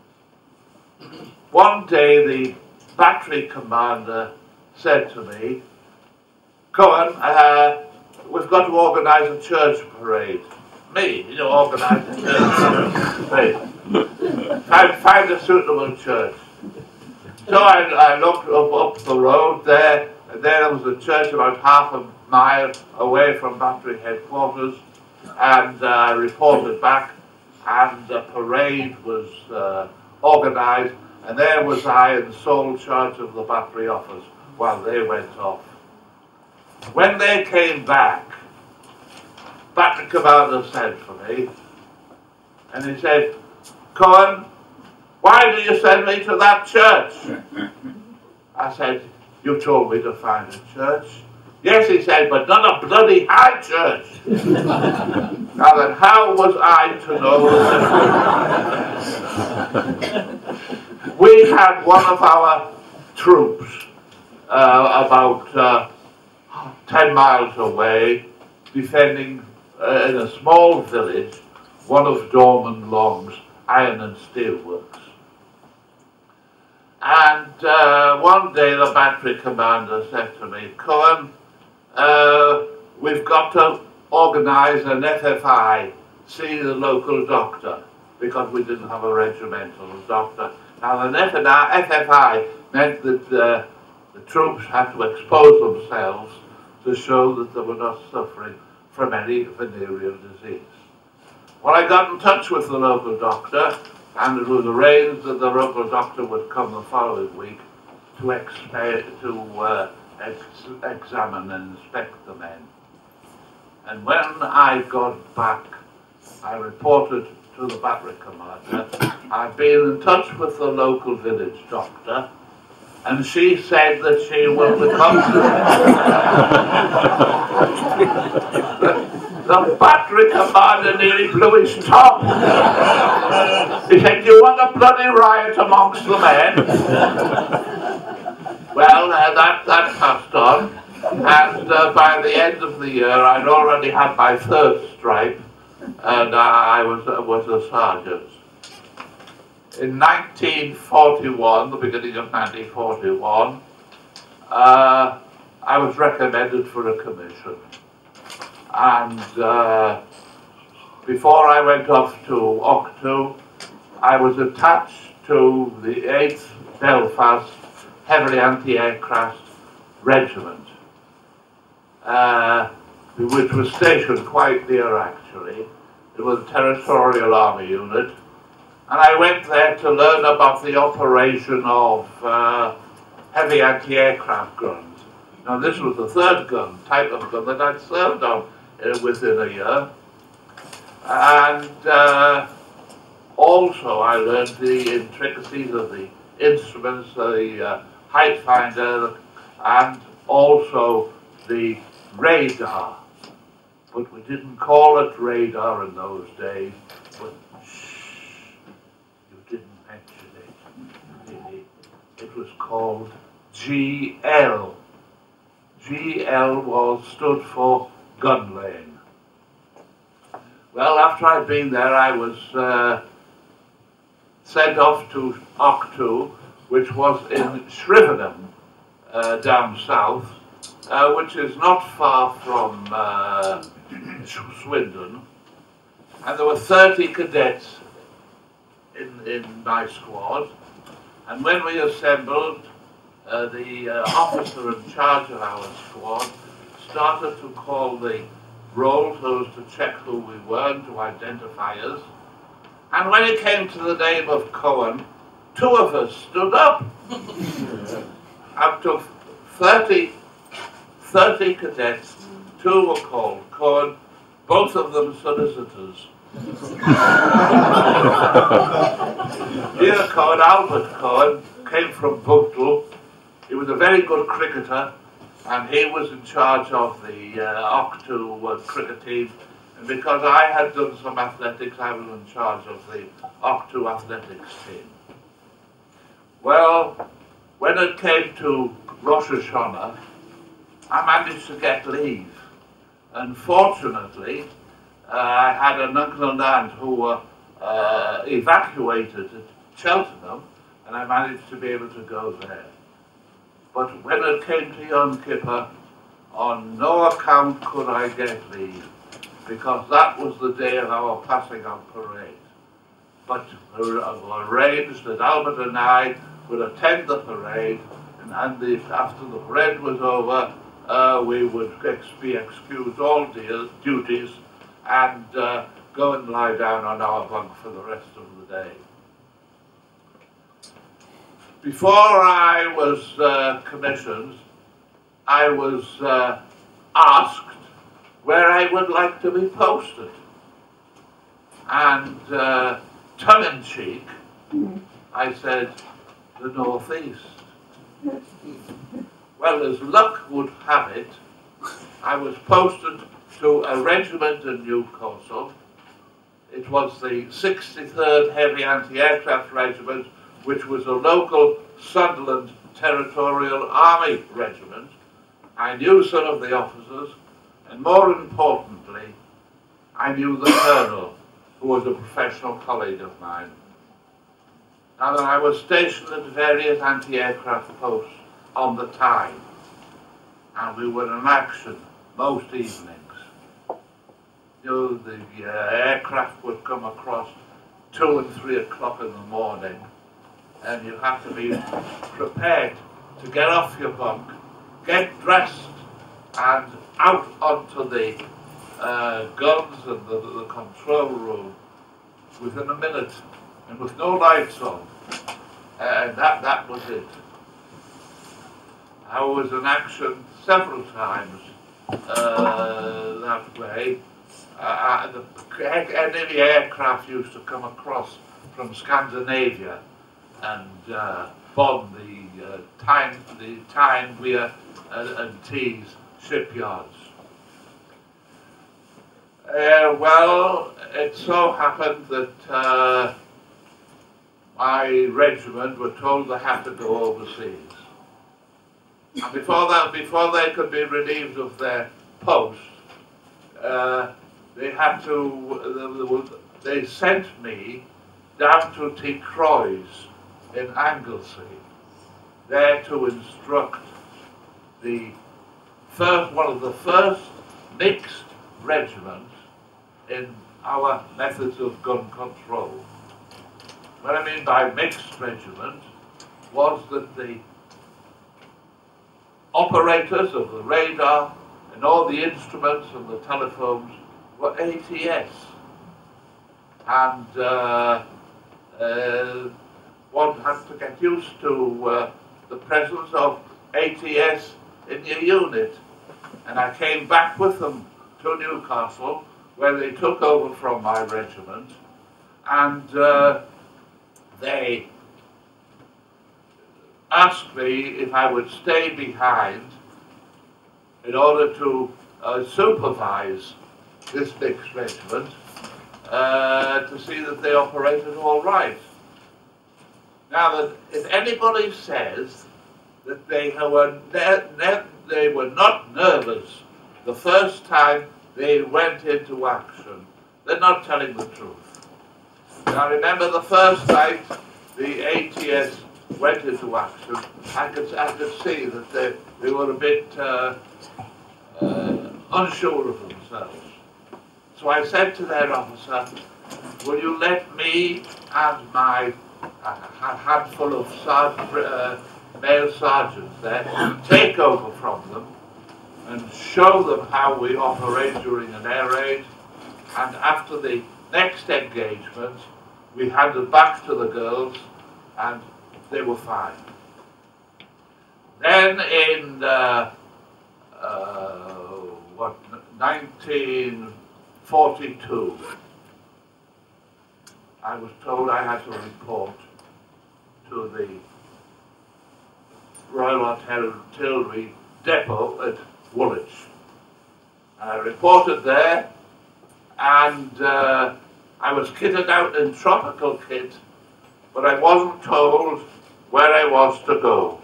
One day the battery commander said to me, "Cohen, uh, we've got to organise a church parade." Me, you know, organise a church parade. Find, find a suitable church. So I, I looked up, up the road there, and there was a church about half a mile away from battery headquarters, and I uh, reported back, and the parade was uh, organised, and there was I in sole charge of the battery office while they went off. When they came back, battery commander said for me, and he said, "Cohen, why do you send me to that church?" I said, "You told me to find a church." "Yes," he said, "but not a bloody high church." Now then, how was I to know that? We had one of our troops uh, about uh, ten miles away, defending uh, in a small village one of Dorman Long's Iron and Steel Works. And uh, one day the battery commander said to me, "Cohen, uh, we've got to organise an F F I, see the local doctor," because we didn't have a regimental doctor. Now, an F F I meant that uh, the troops had to expose themselves to show that they were not suffering from any venereal disease. Well, I got in touch with the local doctor, and it was arranged that the local doctor would come the following week to, expe to uh, ex examine and inspect the men. And when I got back, I reported to the battery commander, "I've been in touch with the local village doctor, and she said that she will become..." The battery commander nearly blew his top. He said, "Do you want a bloody riot amongst the men?" Well, uh, that, that passed on, and uh, by the end of the year I'd already had my third stripe, and uh, I was, uh, was a sergeant. in nineteen forty-one, the beginning of nineteen forty-one, uh, I was recommended for a commission. And uh, before I went off to Octo, I was attached to the eighth Belfast Heavily Anti-Aircraft Regiment, uh, which was stationed quite near actually. It was a Territorial Army unit. And I went there to learn about the operation of uh, heavy anti-aircraft guns. Now this was the third gun, type of gun that I'd served on uh, within a year. And uh, also I learned the intricacies of the instruments, the uh, height finder, and also the radar. But we didn't call it radar in those days. But shh, you didn't mention it. It, it was called G L. G L was stood for gun lane. Well, after I'd been there, I was uh, sent off to Octo, which was in Shrivenham, uh, down south, uh, which is not far from uh, Swindon. And there were thirty cadets in, in my squad. And when we assembled, uh, the uh, officer in charge of our squad started to call the roll so as to check who we were and to identify us. And when it came to the name of Cohen, two of us stood up. Up to thirty, thirty cadets, two were called Cohen, both of them solicitors. Dear Cohen, Albert Cohen, came from Buchtel. He was a very good cricketer, and he was in charge of the uh, Octo uh, cricket team. And because I had done some athletics, I was in charge of the Octo athletics team. Well, when it came to Rosh Hashanah, I managed to get leave. Unfortunately, uh, I had an uncle and aunt who were uh, evacuated at Cheltenham, and I managed to be able to go there. But when it came to Yom Kippur, on no account could I get leave, because that was the day of our passing out parade. But we arranged that Albert and I would attend the parade, and, and the, after the parade was over, uh, we would ex be excused all duties and uh, go and lie down on our bunk for the rest of the day. Before I was uh, commissioned, I was uh, asked where I would like to be posted. And uh, tongue-in-cheek, I said, the northeast. Well, as luck would have it, I was posted to a regiment in Newcastle. It was the sixty-third Heavy Anti-Aircraft Regiment, which was a local Sunderland Territorial Army regiment. I knew some of the officers, and more importantly, I knew the colonel, who was a professional colleague of mine. Now, I was stationed at various anti-aircraft posts on the Tyne, and we were in action most evenings. You know, the uh, aircraft would come across two and three o'clock in the morning, and you have to be prepared to get off your bunk, get dressed, and out onto the uh, guns and the, the control room within a minute, and with no lights on. And that, that was it. I was in action several times uh, that way. Uh, the enemy aircraft used to come across from Scandinavia and uh, bomb the uh, Tyne, the Tyne, Weir and, and Tees shipyards. Uh, well, it so happened that uh, my regiment were told they had to go overseas. And before that, before they could be relieved of their post, uh, they had to, they sent me down to T. Croy's in Anglesey, there to instruct the first, one of the first mixed regiments in our methods of gun control. What I mean by mixed regiment was that the operators of the radar and all the instruments and the telephones were A T S. And uh, uh, one had to get used to uh, the presence of A T S in your unit. And I came back with them to Newcastle, where they took over from my regiment, and uh, they asked me if I would stay behind in order to uh, supervise this mixed regiment uh, to see that they operated all right. Now, that if anybody says that they were, ne ne they were not nervous the first time they went into action, they're not telling the truth. Now, remember the first night the A T S went into action, I could, I could see that they, they were a bit uh, uh, unsure of themselves. So I said to their officer, will you let me and my uh, handful of sergeant, uh, male sergeants there take over from them and show them how we operate during an air raid, and after the next engagement we handed back to the girls and they were fine. Then in uh, uh, what, nineteen forty-two, I was told I had to report to the Royal Artillery depot at Woolwich. I reported there, and uh, I was kitted out in tropical kit, but I wasn't told where I was to go.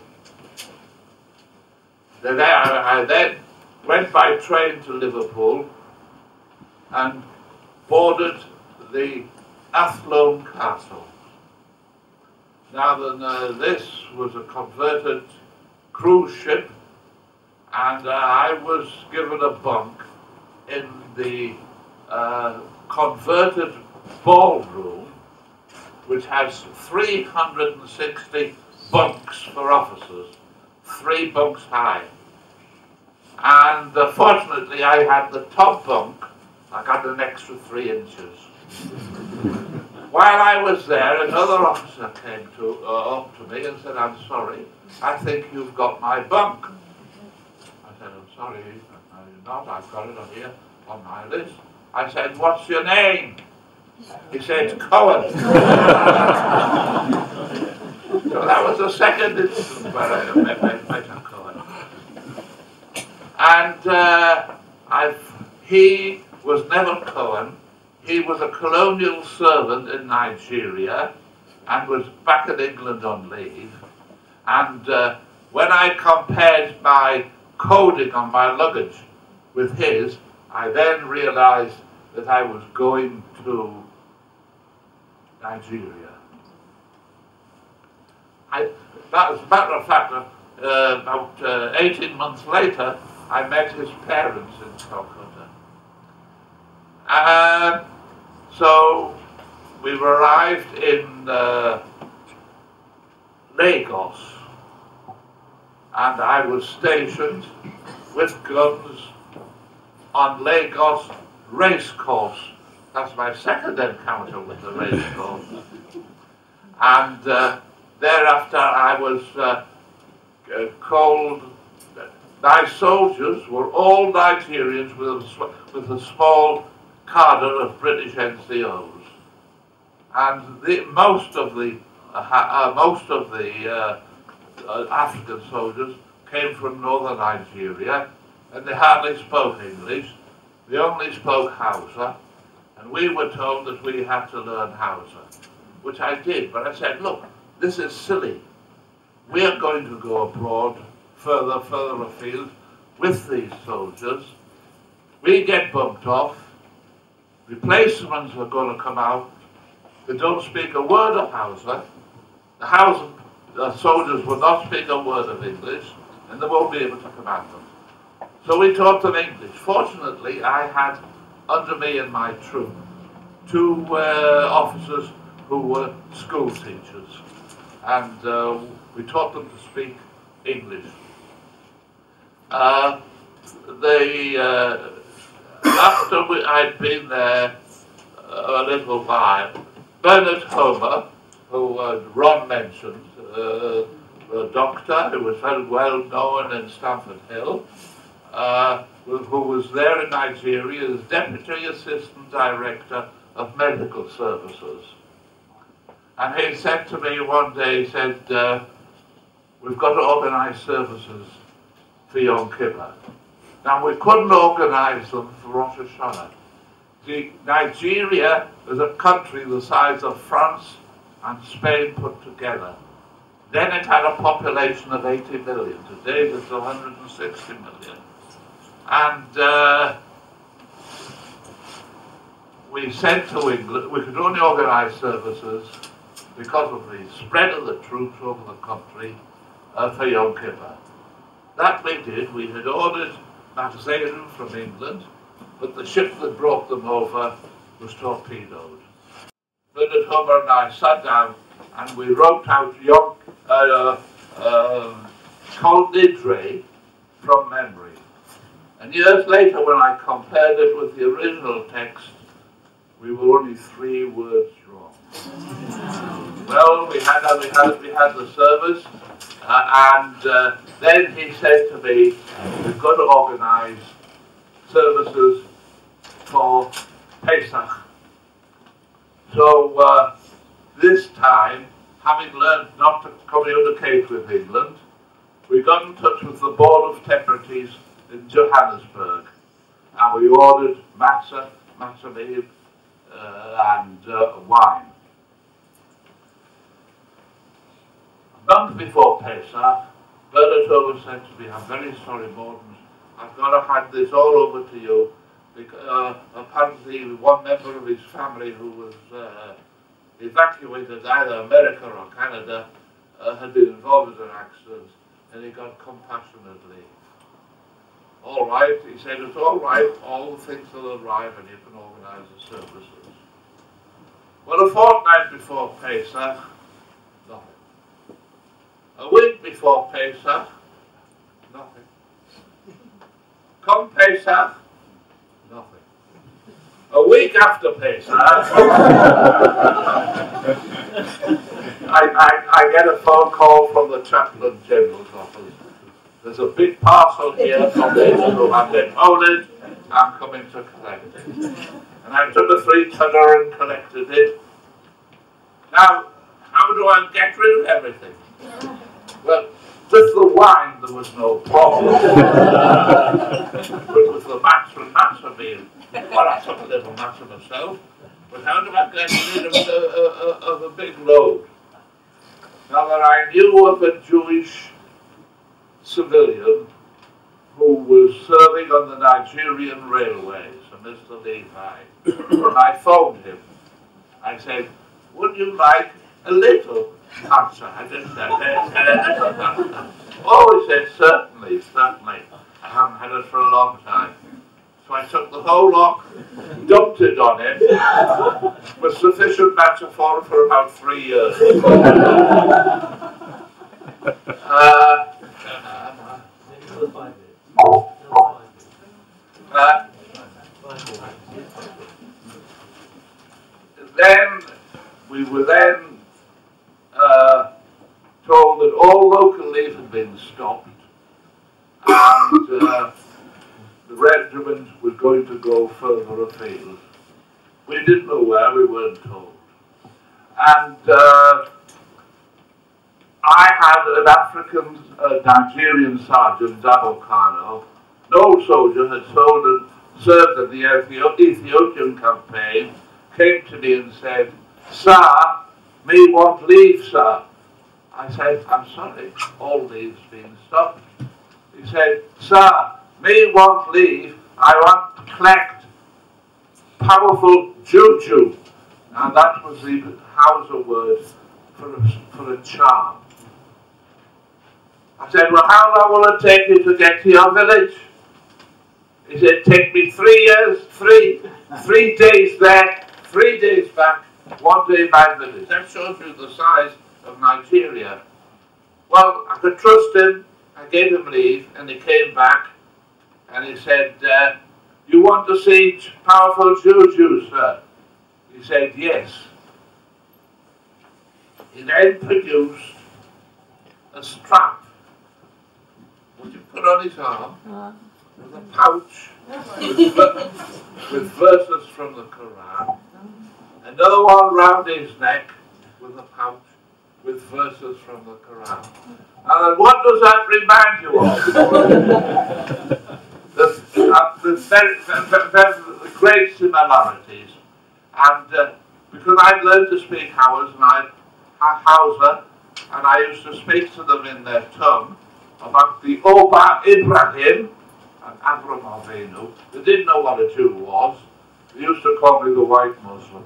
Then I, I then went by train to Liverpool and boarded the Athlone Castle. Now then, uh, this was a converted cruise ship, and uh, I was given a bunk in the uh, converted ballroom, which has three hundred sixty bunks for officers, three bunks high. And uh, fortunately I had the top bunk, I got an extra three inches. While I was there, another officer came to, uh, up to me and said, I'm sorry, I think you've got my bunk. I said, I'm sorry, no, you're not, I've got it on here, on my list. I said, what's your name? He said, Cohen. So that was the second instance where I met, met, met a Cohen. And uh, I've, he was never Cohen. He was a colonial servant in Nigeria and was back in England on leave. And uh, when I compared my coding on my luggage with his, I then realized that I was going to Nigeria. I, that, as a matter of fact, uh, about uh, eighteen months later, I met his parents in Calcutta. And so we arrived in uh, Lagos, and I was stationed with guns on Lagos Racecourse. That's my second encounter with the racecourse. And uh, thereafter I was uh, uh, called, my soldiers were all Nigerians with a, with a small cadre of British N C Os. And the, most of the, uh, uh, most of the uh, uh, African soldiers came from northern Nigeria, and they hardly spoke English. They only spoke Hausa. And we were told that we had to learn Hausa, which I did. But I said, look, this is silly. We are going to go abroad, further, further afield, with these soldiers. We get bumped off. Replacements are going to come out. They don't speak a word of Hausa. The Hausa uh, soldiers will not speak a word of English, and they won't be able to command them. So we taught them English. Fortunately, I had under me in my troop two uh, officers who were school teachers, and uh, we taught them to speak English. Uh, they, uh, after we, I'd been there a little while, Bernard Homer, who uh, Ron mentioned, uh, a doctor who was very well known in Stamford Hill, uh, who was there in Nigeria as Deputy Assistant Director of Medical Services. And he said to me one day, he said, uh, we've got to organise services for Yom Kippur. Now, we couldn't organise them for Rosh Hashanah. See, Nigeria is a country the size of France and Spain put together. Then it had a population of eighty million. Today it's one hundred sixty million. And uh, we sent to England, we could only organise services because of the spread of the troops over the country uh, for Yom Kippur. That we did. We had ordered Matazenu from England, but the ship that brought them over was torpedoed. Bernard Homer and I sat down and we wrote out Yom uh, uh, Kol Nidre from memory. And years later, when I compared it with the original text, we were only three words wrong. Well, we had we had we had the service, uh, and uh, then he said to me, "We've got to organise services for Pesach." So uh, this time, having learned not to communicate with England, we got in touch with the Board of Temperatures in Johannesburg, and we ordered matzah, matzah meal, uh, and uh, wine. A month before Pesach, Bernard Homer said to me, "I'm very sorry, Morton, I've got to hand this all over to you, because uh, apparently one member of his family who was uh, evacuated either America or Canada uh, had been involved in an accident, and he got compassionate leave." All right, he said, "It's all right, all the things will arrive and you can organise the services." Well, a fortnight before Pesach, nothing. A week before Pesach, nothing. Come Pesach, nothing. A week after Pesach, I, I, I get a phone call from the Chaplain General's office. "There's a big parcel here from the Israel and in Poland. I'm coming to collect it." And I took a three tonner and collected it. Now, how do I get rid of everything? Well, with the wine there was no problem. But with the matzah and matzah meal, well, I took a little matzah myself. But how do I get rid of, uh, uh, of a big load? Now that I knew of a Jewish civilian who was serving on the Nigerian railways, a Mister Levi. When I phoned him, I said, "Would you like a little matzah?" I didn't say, "a little matzah." Oh, he said, "Certainly, certainly. I haven't had it for a long time." So I took the whole lot, dumped it on him, with sufficient matzah for him for about three years. uh, Uh, then we were then uh, told that all local leave had been stopped, and uh, the regiment was going to go further afield. We didn't know where, we weren't told. And uh, I had an African uh, Nigerian sergeant, Dabokano. No soldier had sold and served in the Ethiopian campaign, came to me and said, "Sir, me want leave, sir." I said, "I'm sorry, all leave's been stopped." He said, "Sir, me want leave, I want to collect powerful juju, Now that was the Hausa word for a, for a charm. I said, well, how long will it take you to get to your village? He said, take me three years, three, three days there, three days back, one day my village. That shows you the size of Nigeria. Well, I could trust him. I gave him leave, and he came back, and he said, uh, you want to see powerful juju, sir? He said, yes. He then produced a strap, which he put on his arm, uh, with a pouch, with, with verses from the Quran, another one round his neck, with a pouch, with verses from the Quran. And what does that remind you of? the, uh, the, very, very, very great similarities. And uh, because I'd learned to speak Hausa, and I, Hausa, and I used to speak to them in their tongue about the Oba Ibrahim and Avram Avinu. They didn't know what a Jew was. They used to call me the white Muslim.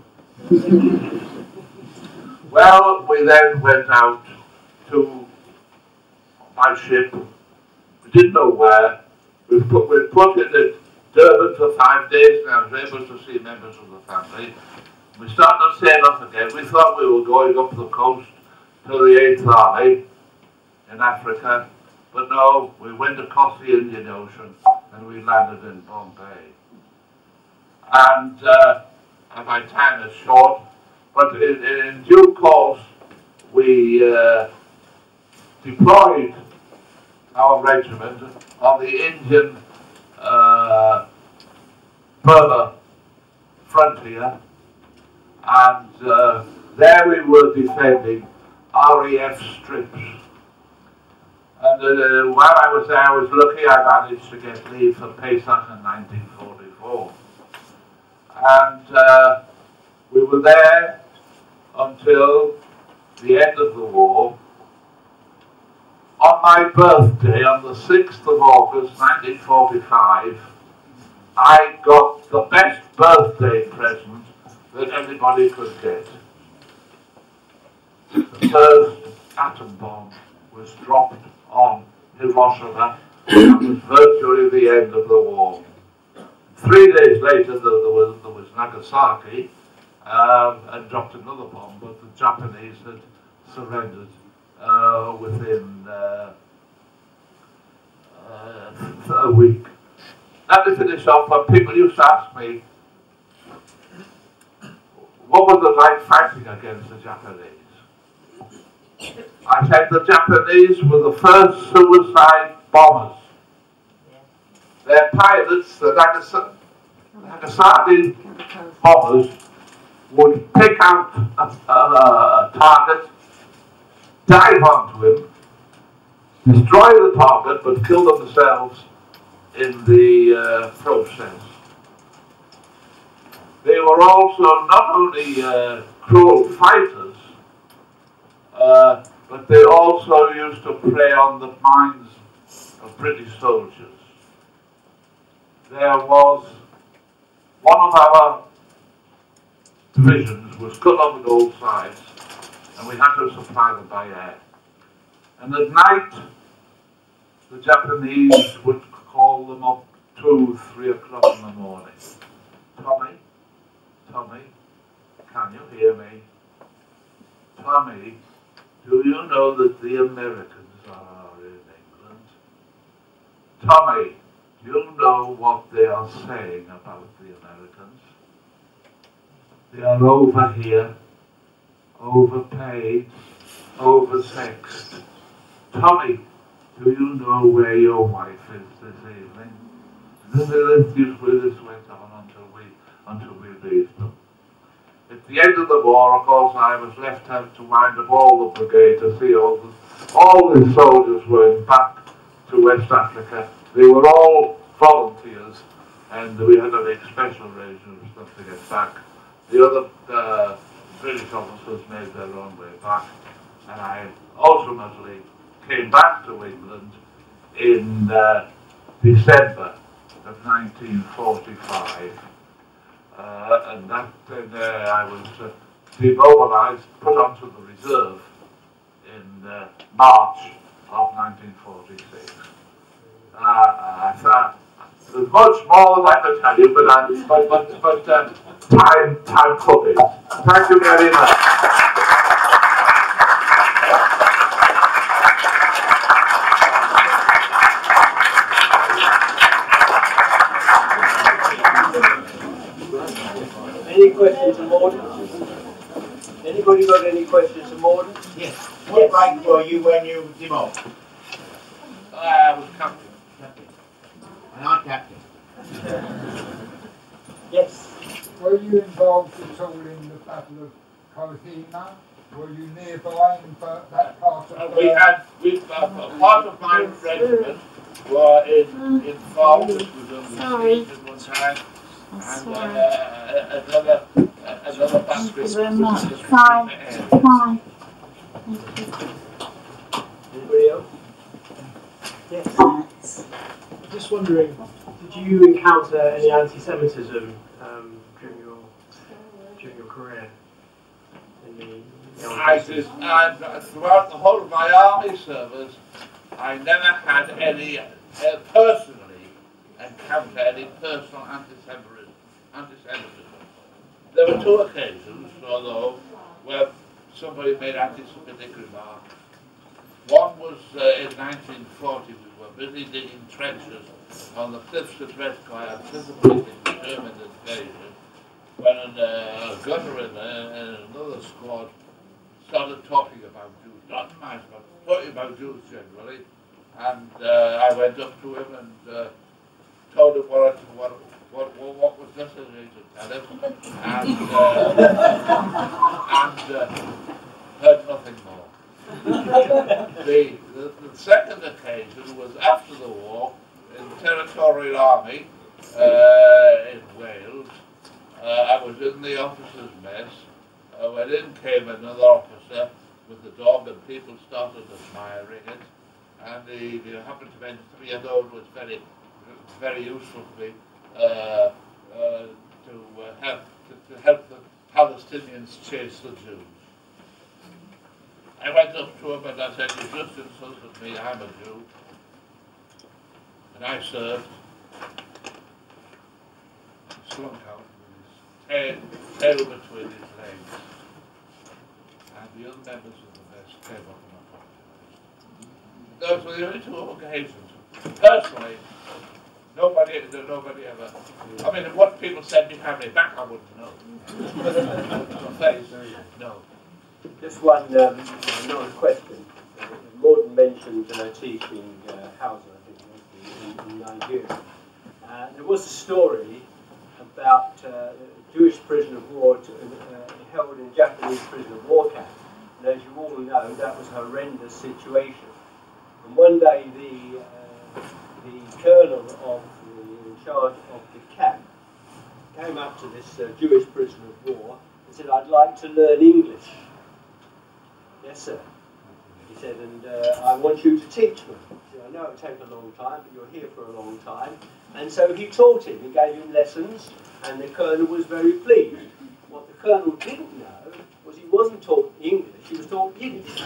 Well, we then went out to my ship. We didn't know where. We put, we put in at Durban for five days, and I was able to see members of the family. We started to sail off again. We thought we were going up the coast to the eighth Army in Africa, but no, we went across the Indian Ocean and we landed in Bombay. And uh, my time is short, but in, in due course we uh, deployed our regiment on the Indian uh, Burma frontier, and uh, there we were defending R A F strips. And uh, while I was there, I was lucky I managed to get leave for Pesach in nineteen forty-four. And uh, we were there until the end of the war. On my birthday, on the sixth of August nineteen forty-five, I got the best birthday present that anybody could get. The first atom bomb was dropped on Hiroshima. It was virtually the end of the war. Three days later, there was, there was Nagasaki, um, and dropped another bomb, but the Japanese had surrendered uh, within uh, uh, a week. Let me finish off. When people used to ask me, what was it like fighting against the Japanese? I said the Japanese were the first suicide bombers. Their pilots, the Nagasaki, Nagasaki bombers, would pick out a, a, a target, dive onto him, destroy the target, but kill themselves in the uh, process. They were also not only uh, cruel fighters, uh, but they also used to prey on the minds of British soldiers. There was one of our divisions was cut off at all sides, and we had to supply them by air. And at night, the Japanese would call them up two, three o'clock in the morning. Tommy, Tommy, can you hear me? Tommy, do you know that the Americans are in England? Tommy, do you know what they are saying about the Americans? They are over here, overpaid, oversexed. Tommy, do you know where your wife is this evening? This, this went on until we, until we leave them. At the end of the war, of course, I was left out to wind up all the brigade to see all the, all the soldiers went back to West Africa. They were all volunteers, and we had to make special arrangements to get back. The other uh, British officers made their own way back, and I ultimately came back to England in uh, December of nineteen forty-five. uh, and that then uh, I was uh, demobilised, put onto the reserve in uh, March of nineteen forty-six. Uh, I thought there's much more I could tell you, but I, but but, but uh, time time cooking. Thank you very much. Any questions from audience? Anybody got any questions from audience? Yes. What yes. rank were you when you demobbed? I was captain. And I'm captain. Yes. Were you involved at all in the Battle of Kohima? Were you nearby in that part of uh, the... We had, we, uh, part of my regiment were in, in Farm, which was under siege at one time, and uh, another, uh, another battery. Thank you very much. Fine. Fine. Anybody else? Yes. Just wondering, did you encounter any anti-Semitism um, during your during your career? In the, I did, and throughout the whole of my army service, I never had any uh, personally encounter any personal anti-Semitism. Anti-Semitism. There were two occasions, although, where somebody made anti-Semitic remarks. One was uh, in nineteen forty. We were busy digging trenches on the cliffs of Redcar, anticipating the German invasion, when uh, a gunner in, uh, in another squad started talking about Jews, not much, but talking about Jews generally. And uh, I went up to him and uh, told him what, I, what, what, what, what was necessary to tell him, and, uh, and uh, heard nothing more. the, the, the second occasion was after the war in the Territorial Army uh, in Wales. Uh, I was in the officers' mess uh, when in came another officer with the dog, and people started admiring it. And he, he happened to mention to me, although it was very, very useful for me uh, uh, to, uh, help, to, to help the Palestinians chase the Jews. I went up to him and I said, "You just insulted me, I'm a Jew. And I served." Slunk out with his tail, tail between his legs. And the other members of the mess came up and apologized. Those were the only two occasions. Personally, nobody, nobody ever. I mean, if what people said behind my back, I wouldn't know. My face, no. Just one um, another question. Uh, Morden mentioned uh, teaching uh, Hausa, I think, in, in Nigeria. Uh, there was a story about uh, a Jewish prisoner of war to, uh, held in a Japanese prisoner of war camp. And as you all know, that was a horrendous situation. And one day the, uh, the colonel of the, in charge of the camp came up to this uh, Jewish prisoner of war and said, "I'd like to learn English." "Yes, sir." He said, "and uh, I want you to teach me." He said, "I know it'll take a long time, but you're here for a long time." And so he taught him, he gave him lessons, and the colonel was very pleased. What the colonel didn't know was he wasn't taught English, he was taught Yiddish.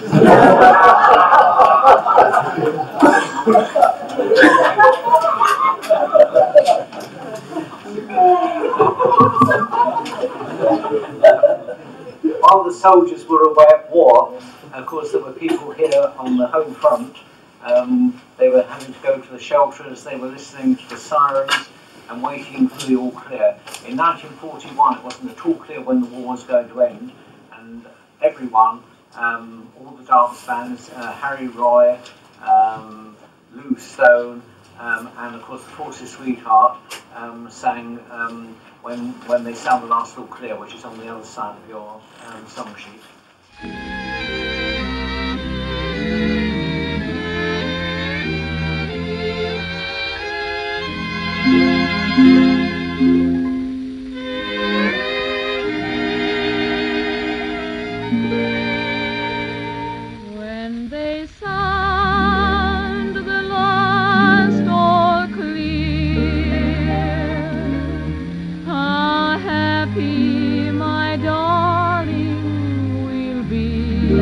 While the soldiers were away at war, of course there were people here on the home front. Um, they were having to go to the shelters, they were listening to the sirens and waiting for the all clear. In nineteen forty-one it wasn't at all clear when the war was going to end, and everyone, um, all the dance bands, uh, Harry Roy, um, Lou Stone, um, and of course the Forces Sweetheart um, sang um, when, when they sang the last all clear, which is on the other side of your um, song sheet. When they sound the last all clear, our happy, my darling, we'll be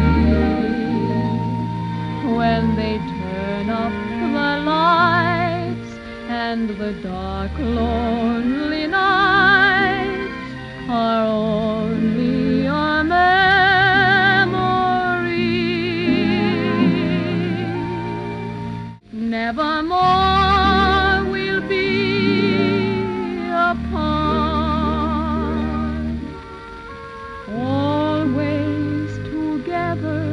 when they turn up the lights and the dark, lonely nights are only a memory. Nevermore we'll be apart, always together,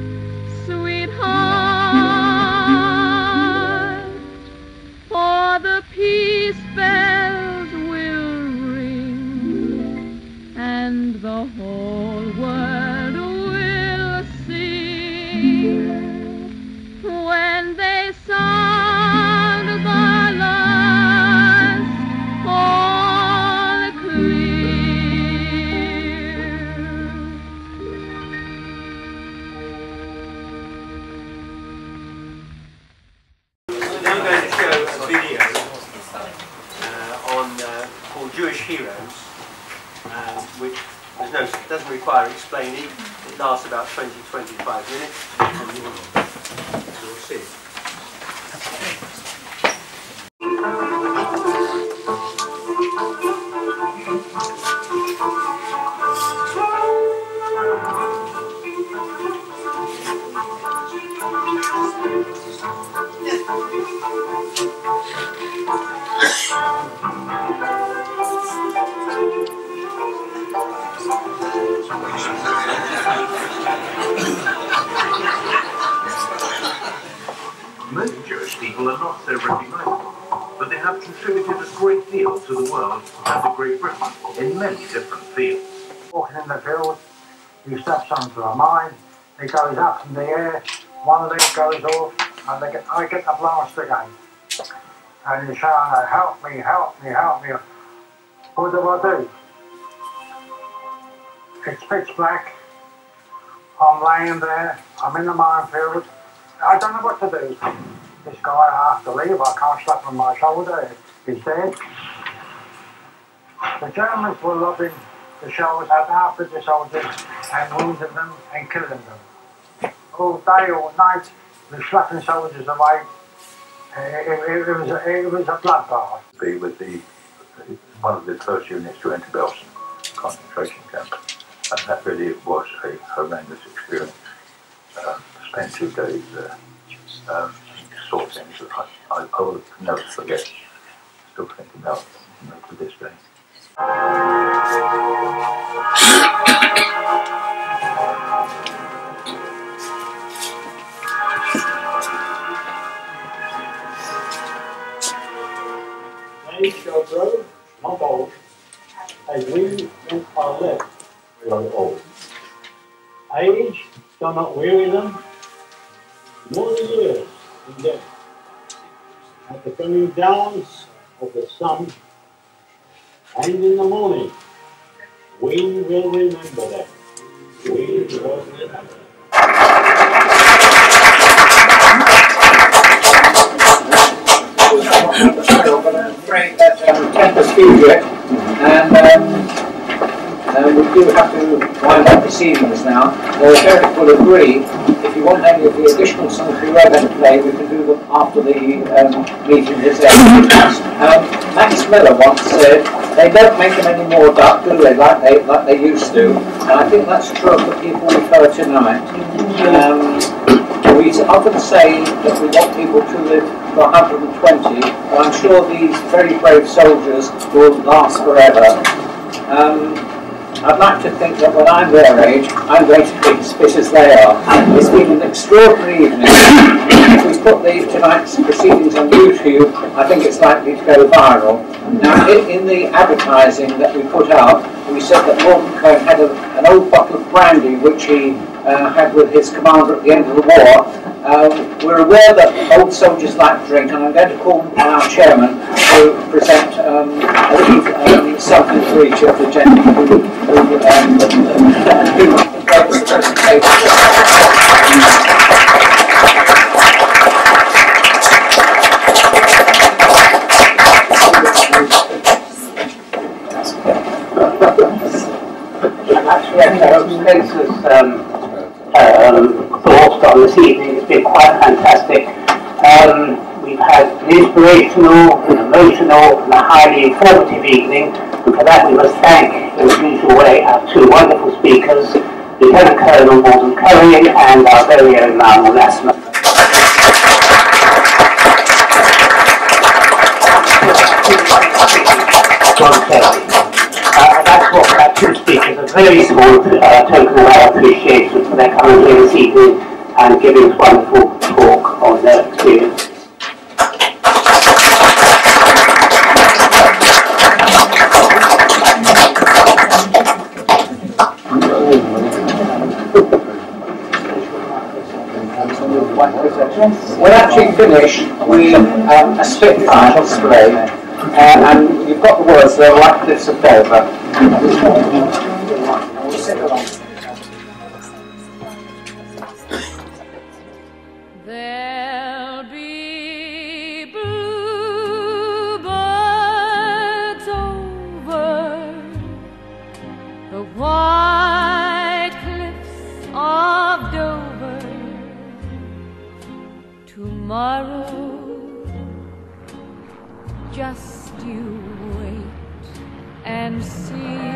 sweetheart, for the peace bells will ring and the whole world will sing when they sound the last all clear. Now I'm going to show a video uh, on uh, called Jewish Heroes, um, which there's no, doesn't require explaining. It lasts about twenty to twenty-five minutes, and you'll, you'll see. Most Jewish people are not so recognizable, but they have contributed a great deal to the world and to Great Britain in many different fields. Walking in the field, you step onto a mine, it goes up in the air, one of these goes off, and they get, I get the blast again. And you shout, help me, help me, help me. What do I do? It's pitch black, I'm laying there, I'm in the minefield, I don't know what to do. This guy I have to leave, I can't slap on my shoulder, he's dead. The Germans were robbing the shells out after the soldiers and wounding them and killing them. All day, all night, they were slapping soldiers away. It, it, it, was, a, it was a bloodbath. Be with the one of the first units to enter Belsen concentration camp, and that really was a horrendous experience. Uh, spent two days there. Um, saw things that I, I, I will never forget. Still think about you know, to this day. They shall grow, not old, as we in our live, grow old. Age shall not weary them, nor the years in death. At the coming downs of the sun, and in the morning, we will remember them. We will remember them. I'm afraid that um, we can't proceed yet, and um, uh, we do have to wind up proceedings now. The sheriff will agree, if you want any of the additional songs we were going to play, we can do them after the um, meeting is ended. Um, Max Miller once said, they don't make them any more dark, do they, like they, like they used to, and I think that's true of the people we've heard tonight. Um, we often say that we want people to live for one hundred and twenty, but I'm sure these very brave soldiers will last forever. Um, I'd like to think that when I'm their age, I'm going to be as fit as they are. It's been an extraordinary evening. If we put the, tonight's proceedings on YouTube, I think it's likely to go viral. Now, in, in the advertising that we put out, we said that Morton Cohn had a, an old bottle of brandy which he uh, had with his commander at the end of the war. Um, we're aware that old soldiers like to drink, and I'm going to call on our chairman to present um, a little um, something for each of the gentlemen who, who, um, who gave us the presentation. Yes, I hope Spencer's um, um, thoughts on this evening has been quite fantastic. Um, we've had an inspirational, an emotional, and a highly informative evening, and for that we must thank, in the usual way, our two wonderful speakers, Lieutenant Colonel Morgan Curry and our very own Malcolm Lassman. John Kelly. Uh, that's what our two speakers, a very small uh, token of our appreciation for their coming here this evening and giving us wonderful talk on their experience. We're actually finished with um, a Spitfire display, uh, and you've got the words there, like cliffs of Dover. There'll be bluebirds over the white cliffs of Dover tomorrow. Just you wait and see.